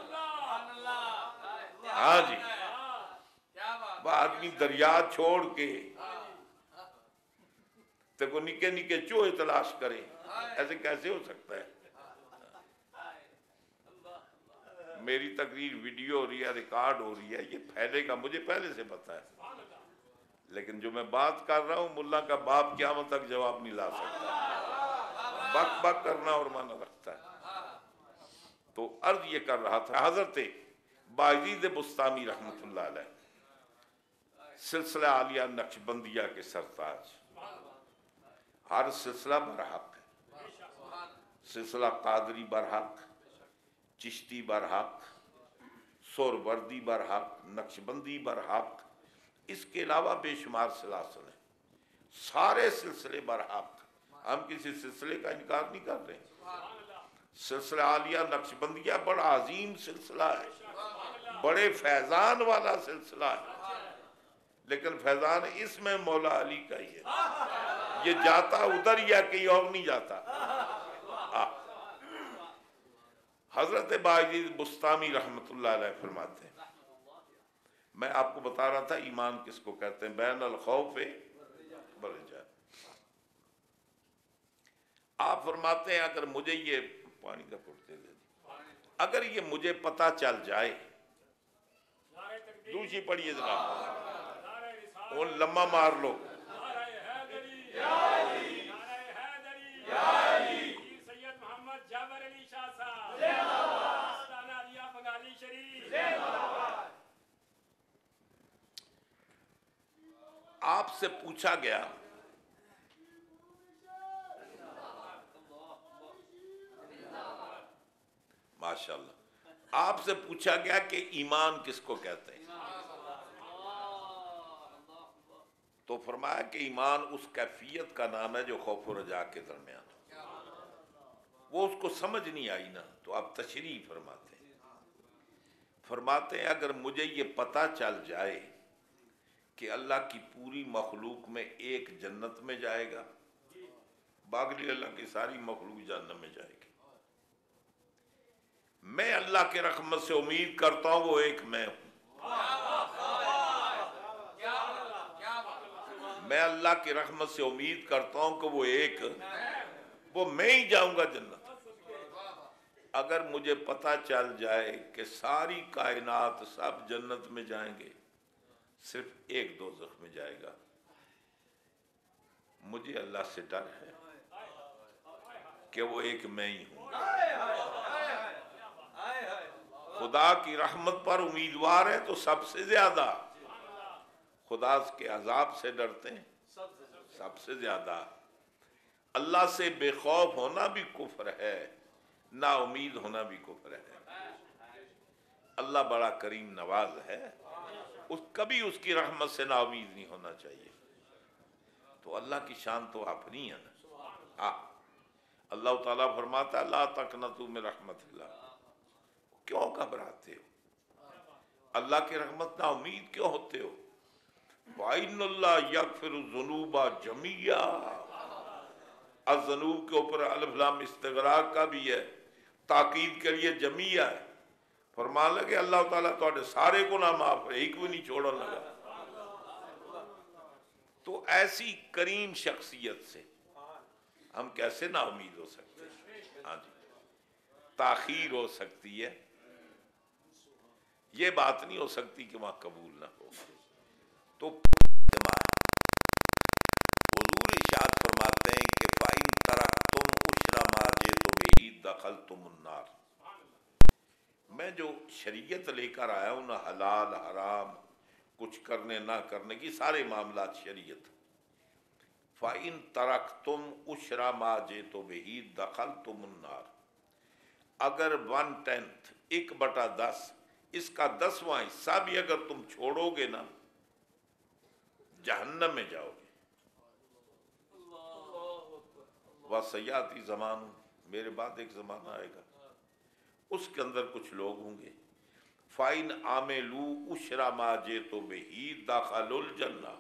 ہاں جی، وہ آدمی دریا چھوڑ کے تو کو نکے نکے چوہے تلاش کرے، ایسے کیسے ہو سکتا ہے؟ میری تقریر ویڈیو ہو رہی ہے، ریکارڈ ہو رہی ہے، یہ پھیلے گا مجھے پہلے سے پتا ہے. لیکن جو میں بات کر رہا ہوں ملا کا باپ قیامت تک جواب نہیں لا سکتا، بک بک کرنا اور مانا رکھتا ہے. تو عرض یہ کر رہا تھا، حضرت باعزیز بستامی رحمۃ اللہ علیہ سلسلہ عالیہ نقشبندیہ کے سرتاج. ہر سلسلہ برحق ہے، سلسلہ قادری برحق، چشتی برحق، سہروردی برحق، نقشبندی برحق، اس کے علاوہ بے شمار سلاسل ہیں. سارے سلسلے برحق. ہم کسی سلسلے کا انکار نہیں کر رہے. سلسلہ عالیہ نقشبندیہ بڑا عظیم سلسلہ ہے، بڑے فیضان والا سلسلہ ہے، لیکن فیضان اس میں مولا علی کا ہی ہے. یہ جاتا ادھر یا کہیں اور نہیں جاتا. حضرت باعزیز بستامی رحمۃ اللہ علیہ فرماتے ہیں، میں آپ کو بتا رہا تھا ایمان کس کو کہتے ہیں، بین الخوف والرجاء. آپ فرماتے ہیں اگر مجھے یہ پانی کا پھوٹتے دے اگر یہ مجھے پتہ چل جائے، دوسری پڑھیے جناب، وہ لمحہ مار لو. سید محمد جابر علی شاہ صاحب، بنگالی شریف. آپ سے پوچھا گیا ماشاءاللہ، آپ سے پوچھا گیا کہ ایمان کس کو کہتے ہیں، تو فرمایا کہ ایمان اس کیفیت کا نام ہے جو خوف و رجا کے درمیان ہو۔ وہ اس کو سمجھ نہیں آئی نا، تو آپ تشریح فرماتے ہیں اگر مجھے یہ پتہ چل جائے کہ اللہ کی پوری مخلوق میں ایک جنت میں جائے گا، باقی اللہ کی ساری مخلوق جہنم میں جائے گی، میں اللہ کے رحمت سے امید کرتا ہوں وہ ایک میں ہوں، میں اللہ کی رحمت سے امید کرتا ہوں کہ وہ ایک، وہ میں ہی جاؤں گا جنت۔ اگر مجھے پتہ چل جائے کہ ساری کائنات سب جنت میں جائیں گے، صرف ایک دوزخ میں جائے گا، مجھے اللہ سے ڈر ہے کہ وہ ایک میں ہی ہوں۔ خدا کی رحمت پر امیدوار ہے تو سب سے زیادہ، خدا کے عذاب سے ڈرتے ہیں سب سے زیادہ۔ اللہ سے بے خوف ہونا بھی کفر ہے، نا امید ہونا بھی کفر ہے۔ اللہ بڑا کریم نواز ہے، کبھی اس کی رحمت سے نا امید نہیں ہونا چاہیے۔ تو اللہ کی شان تو اپنی ہے نا۔ اللہ تعالیٰ فرماتا ہے لا تقنطوا من رحمت اللہ، کیوں گھبراتے ہو؟ اللہ کی رحمت نا امید کیوں ہوتے ہو؟ وَإِنَّ اللَّهَ يَغْفِرُ الذُّنُوبَ جَمِيعًا، الذنوب کے اوپر الف لام استغراق کا بھی ہے، تاکید کے لیے جمیع ہے، فرمان لگے اللہ تعالیٰ تو سارے گناہ معاف ہے، ایک بھی نہیں چھوڑا لگا۔ تو ایسی کریم شخصیت سے ہم کیسے نا امید ہو سکتے ہیں؟ ہاں جی، تاخیر ہو سکتی ہے، یہ بات نہیں ہو سکتی کہ وہاں قبول نہ ہو۔ تو حضور ارشاد فرماتے ہیں کہ فَإِن تَرَكْتُمْ عُشْرَ مَا جِئْتُ بِهِ دَخَلْتُمُ النَّارَ، میں جو شریعت لے کر آیا ہوں نا، حلال حرام کچھ کرنے نہ کرنے کی سارے معاملات شریعت، فَإِن تَرَكْتُمْ عُشْرَ مَا جِئْتُ بِهِ دَخَلْتُمُ النَّارَ، اگر 1/10 1/10 اس کا 10واں حصہ بھی اگر تم چھوڑو گے نا، جہنم میں جاؤ گے۔ وَسَيَأْتِي زمان، میرے بعد ایک زمانہ آئے گا، اس کے اندر کچھ لوگ ہوں گے فَإِنْ عَمِلُوا عُشْرَ مَا جِئْتُ بِهِ دَخَلُوا الْجَنَّةَ،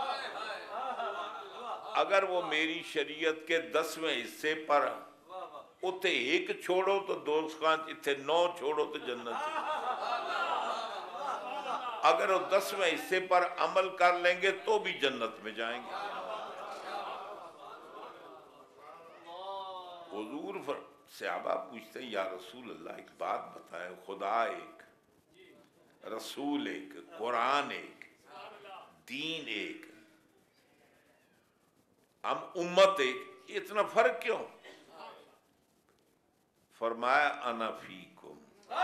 اگر وہ میری شریعت کے 10ویں حصے پر اتھے ایک چھوڑو تو دوزخاں، اتھے 9 چھوڑو تو جنت، اگر وہ 10ویں حصے پر عمل کر لیں گے تو بھی جنت میں جائیں گے۔ حضور صحابہ پوچھتے ہیں یا رسول اللہ ایک بات بتائیں، خدا ایک، رسول ایک، قرآن ایک، دین ایک، ہم امت ایک، اتنا فرق کیوں؟ فرمایا انا فیکم،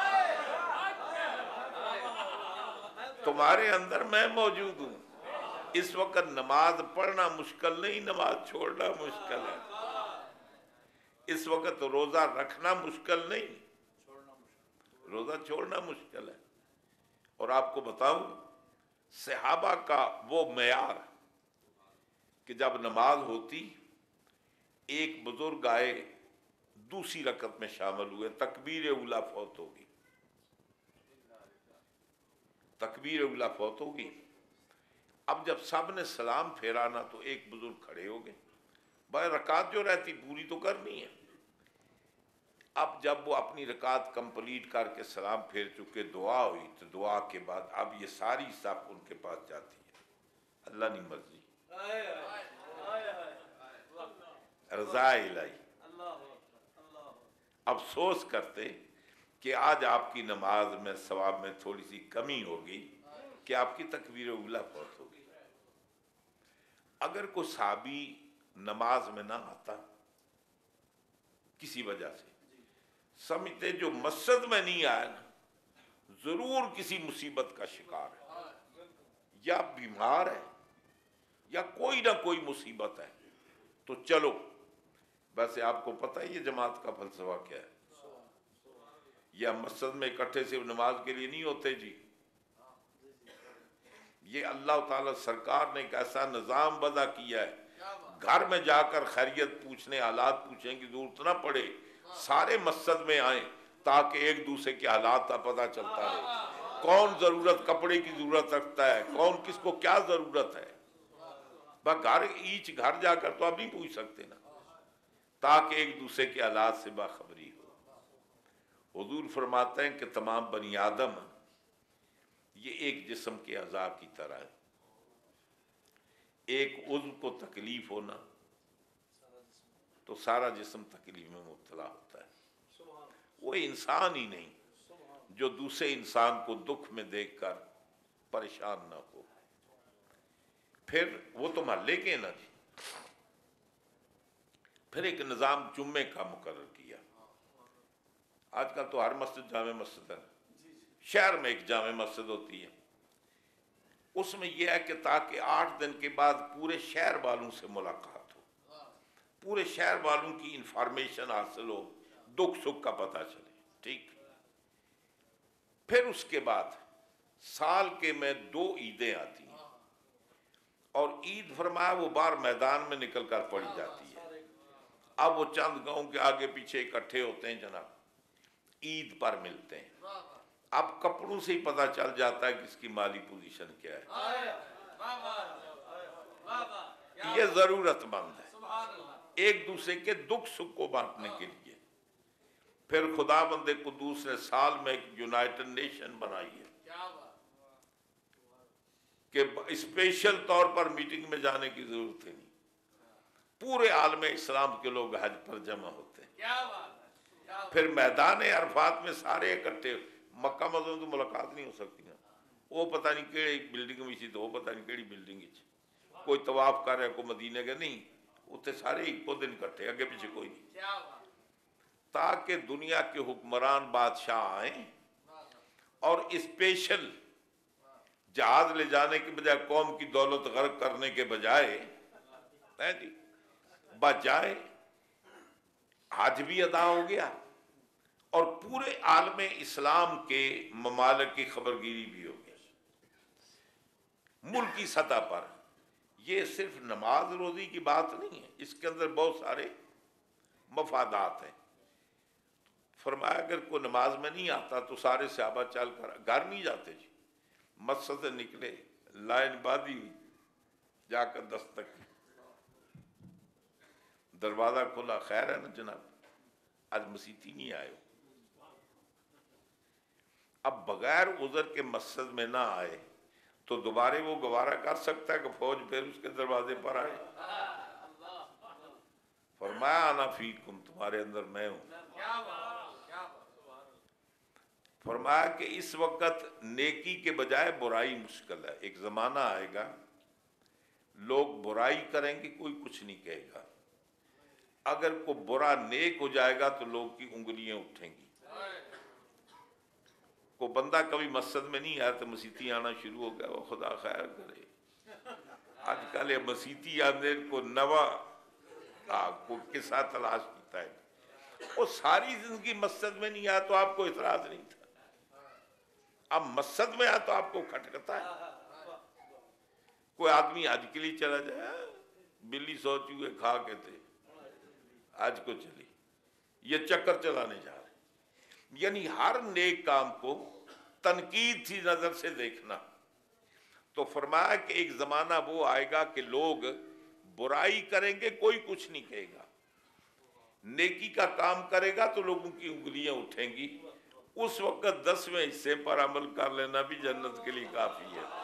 تمہارے اندر میں موجود ہوں۔ اس وقت نماز پڑھنا مشکل نہیں، نماز چھوڑنا مشکل ہے۔ اس وقت روزہ رکھنا مشکل نہیں، روزہ چھوڑنا مشکل ہے۔ اور آپ کو بتاؤں صحابہ کا وہ معیار کہ جب نماز ہوتی، ایک بزرگ آئے دوسری رکعت میں شامل ہوئے، تکبیر اولیٰ فوت ہوگی، تکبیر اولیٰ فوت ہوگی۔ اب جب سب نے سلام پھیرانا تو ایک بزرگ کھڑے ہو گئے، بھائی رکعت جو رہتی پوری تو کرنی ہے۔ اب جب وہ اپنی رکعت کمپلیٹ کر کے سلام پھیر چکے، دعا ہوئی، تو دعا کے بعد اب یہ ساری صف ان کے پاس جاتی ہے، اللہ نہیں مرضی، رضا الہی۔ افسوس کرتے کہ آج آپ کی نماز میں ثواب میں تھوڑی سی کمی ہوگی کہ آپ کی تکبیر اولیٰ فوت ہوگی۔ اگر کوئی صحابی نماز میں نہ آتا کسی وجہ سے، سمجھتے جو مسجد میں نہیں آیا نا ضرور کسی مصیبت کا شکار ہے، یا بیمار ہے یا کوئی نہ کوئی مصیبت ہے، تو چلو، ویسے آپ کو پتہ ہے یہ جماعت کا فلسفہ کیا ہے، یا مسجد میں اکٹھے سے نماز کے لیے نہیں ہوتے جی. یہ اللہ تعالیٰ سرکار نے ایک ایسا نظام وضع کیا ہے، گھر میں جا کر خیریت پوچھنے، حالات پوچھنے کی ضرورت نہ پڑے، سارے مسجد میں آئیں تاکہ ایک دوسرے کے حالات کا پتہ چلتا رہے. کون ضرورت کپڑے کی ضرورت رکھتا ہے، کون کس کو کیا ضرورت ہے، بس گھر جا کر تو آپ نہیں پوچھ سکتے نا، تاکہ ایک دوسرے کے حالات سے باخبری ہو. حضور فرماتے ہیں کہ تمام بنی آدم یہ ایک جسم کے اعضاء کی طرح ہے. ایک عضو کو تکلیف ہونا تو سارا جسم تکلیف میں مبتلا ہوتا ہے. وہ انسان ہی نہیں جو دوسرے انسان کو دکھ میں دیکھ کر پریشان نہ ہو. پھر وہ تو محلے کے نا جی. پھر ایک نظام جمعے کا مقرر کیا. آج کل تو ہر مسجد جامع مسجد ہے، شہر میں ایک جامع مسجد ہوتی ہے. اس میں یہ ہے کہ تاکہ 8 دن کے بعد پورے شہر والوں سے ملاقات ہو، پورے شہر والوں کی انفارمیشن حاصل ہو، دکھ سکھ کا پتہ چلے. ٹھیک. پھر اس کے بعد سال کے میں 2 عیدیں آتی ہیں، اور عید فرمایا وہ باہر میدان میں نکل کر پڑی جاتی ہے. اب وہ چند گاؤں کے آگے پیچھے اکٹھے ہوتے ہیں جناب، عید پر ملتے ہیں. اب کپڑوں سے ہی پتہ چل جاتا ہے کہ اس کی مالی پوزیشن کیا ہے. یہ ضرورت مند ہے ایک دوسرے کے دکھ سکھ کو بانٹنے کے لیے. پھر خدا بند قدوس نے سال میں ایک یونائٹڈ نیشن بنائی ہے کہ اسپیشل طور پر میٹنگ میں جانے کی ضرورت نہیں، پورے عالم اسلام کے لوگ حج پر جمع ہوتے ہیں. پھر میدان عرفات میں سارے اکٹھے. مکہ مدینہ تو ملاقات نہیں ہو سکتی نا، وہ پتہ نہیں کیڑی بلڈنگ میں سی تو وہ پتہ نہیں کیڑی بلڈنگ کوئی طواف کر رہا ہے، کوئی مدینے کا نہیں، اتنے سارے ایک دن اکٹھے، آگے پیچھے کوئی نہیں، تاکہ دنیا کے حکمران بادشاہ آئیں اور اسپیشل جہاز لے جانے کے بجائے قوم کی دولت غرق کرنے کے بجائے بجائے حج بھی ادا ہو گیا اور پورے عالم اسلام کے ممالک کی خبرگیری بھی ہو گئی. ملکی سطح پر یہ صرف نماز روزی کی بات نہیں ہے، اس کے اندر بہت سارے مفادات ہیں. فرمایا اگر کوئی نماز میں نہیں آتا تو سارے صحابہ چل کر گھر نہیں جاتے جی، مسجد سے نکلے، لائن باندھی ہوئی، جا کر دستک کی، دروازہ کھلا، خیر ہے نا جناب آج مسیتی نہیں آئے ہو. اب بغیر عذر کے مسجد میں نہ آئے تو دوبارہ وہ گوارا کر سکتا ہے کہ فوج پھر اس کے دروازے پر آئے. فرمایا انا فیکم، تمہارے اندر میں ہوں. فرمایا کہ اس وقت نیکی کے بجائے برائی مشکل ہے. ایک زمانہ آئے گا لوگ برائی کریں گے، کوئی کچھ نہیں کہے گا. اگر کوئی برا نیک ہو جائے گا تو لوگ کی انگلیاں اٹھیں گی. کوئی بندہ کبھی مسجد میں نہیں آیا تو مسیتی آنا شروع ہو گیا، وہ خدا خیر کرے. آج کل یہ مسیتی آنے کو نوا کو قصہ تلاش کرتا ہے. وہ ساری زندگی مسجد میں نہیں آیا تو آپ کو اعتراض نہیں تھا، اب مسجد میں آیا تو آپ کو کھٹکتا ہے. کوئی آدمی حج کے لیے چلا جائے، بلی 100 چوہے کھا کے تھے، حج کو چلی، یہ چکر چلانے جا رہے. یعنی ہر نیک کام کو تنقید سی نظر سے دیکھنا. تو فرمایا کہ ایک زمانہ وہ آئے گا کہ لوگ برائی کریں گے، کوئی کچھ نہیں کہے گا. نیکی کا کام کرے گا تو لوگوں کی انگلیاں اٹھیں گی. اس وقت 10ویں حصے پر عمل کر لینا بھی جنت کے لیے کافی ہے.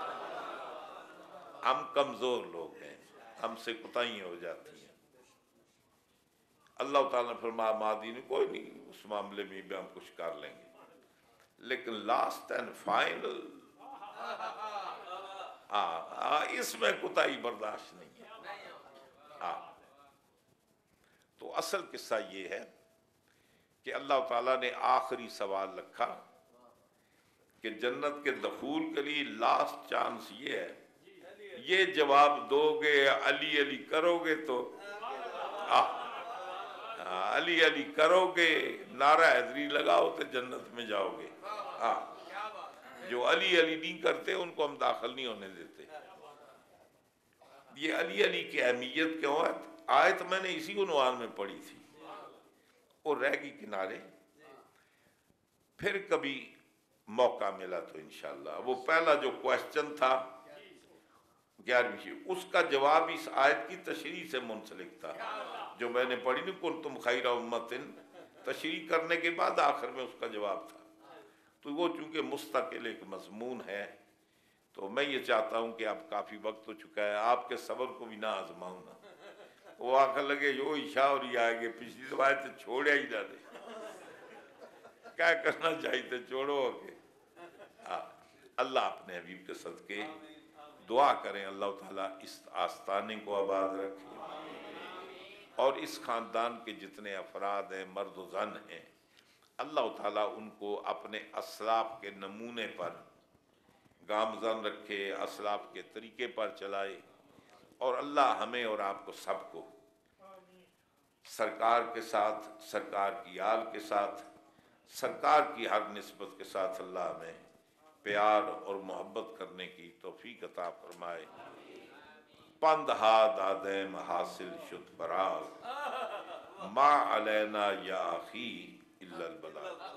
ہم کمزور لوگ ہیں، ہم سے کوتاہیاں ہو جاتی ہیں. اللہ تعالیٰ نے فرمایا مادی نے کوئی نہیں، اس معاملے میں بھی ہم کچھ کر لیں گے، لیکن لاسٹ اینڈ فائنل اس میں کوتاہی برداشت نہیں ہے. تو اصل قصہ یہ ہے کہ اللہ تعالیٰ نے آخری سوال رکھا کہ جنت کے دخول کے لیے لاسٹ چانس یہ ہے، یہ جواب دو گے، علی علی کرو گے تو علی علی کرو گے، نعرہ حیدری لگاؤ تو جنت میں جاؤ گے۔ ہاں، جو علی علی نہیں کرتے ان کو ہم داخل نہیں ہونے دیتے۔ یہ علی علی کی اہمیت کیوں ہے؟ آیت میں نے اسی عنوان میں پڑھی تھی اور رہ گئی کنارے، پھر کبھی موقع ملا تو انشاءاللہ۔ وہ پہلا جو کوشچن تھا 11ویں، اس کا جواب اس آیت کی تشریح سے منسلک تھا جو میں نے پڑھی نا، کنتم خیر امۃ، تشریح کرنے کے بعد آخر میں اس کا جواب تھا۔ تو وہ چونکہ مستقل ایک مضمون ہے تو میں یہ چاہتا ہوں کہ اب کافی وقت ہو چکا ہے، آپ کے صبر کو بھی نہ آزماؤں نا، وہ آخر لگے جو عشاء اور یہ آئے گے، پچھلی دفعہ تو چھوڑے ہی نہ دے، کیا کرنا چاہیے تھے، چھوڑو کے۔ اللہ اپنے حبیب کے صدقے دعا کریں اللہ تعالیٰ اس آستانے کو آباد رکھے، اور اس خاندان کے جتنے افراد ہیں، مرد و زن ہیں، اللہ تعالیٰ ان کو اپنے اسلاف کے نمونے پر گامزن رکھے، اسلاف کے طریقے پر چلائے، اور اللہ ہمیں اور آپ کو سب کو سرکار کے ساتھ، سرکار کی آل کے ساتھ، سرکار کی ہر نسبت کے ساتھ اللہ ہمیں پیار اور محبت کرنے کی توفیق عطا فرمائے۔ پندہا دادیم حاصل شد فراغ، ما علینا یا اخی الا البلاغ۔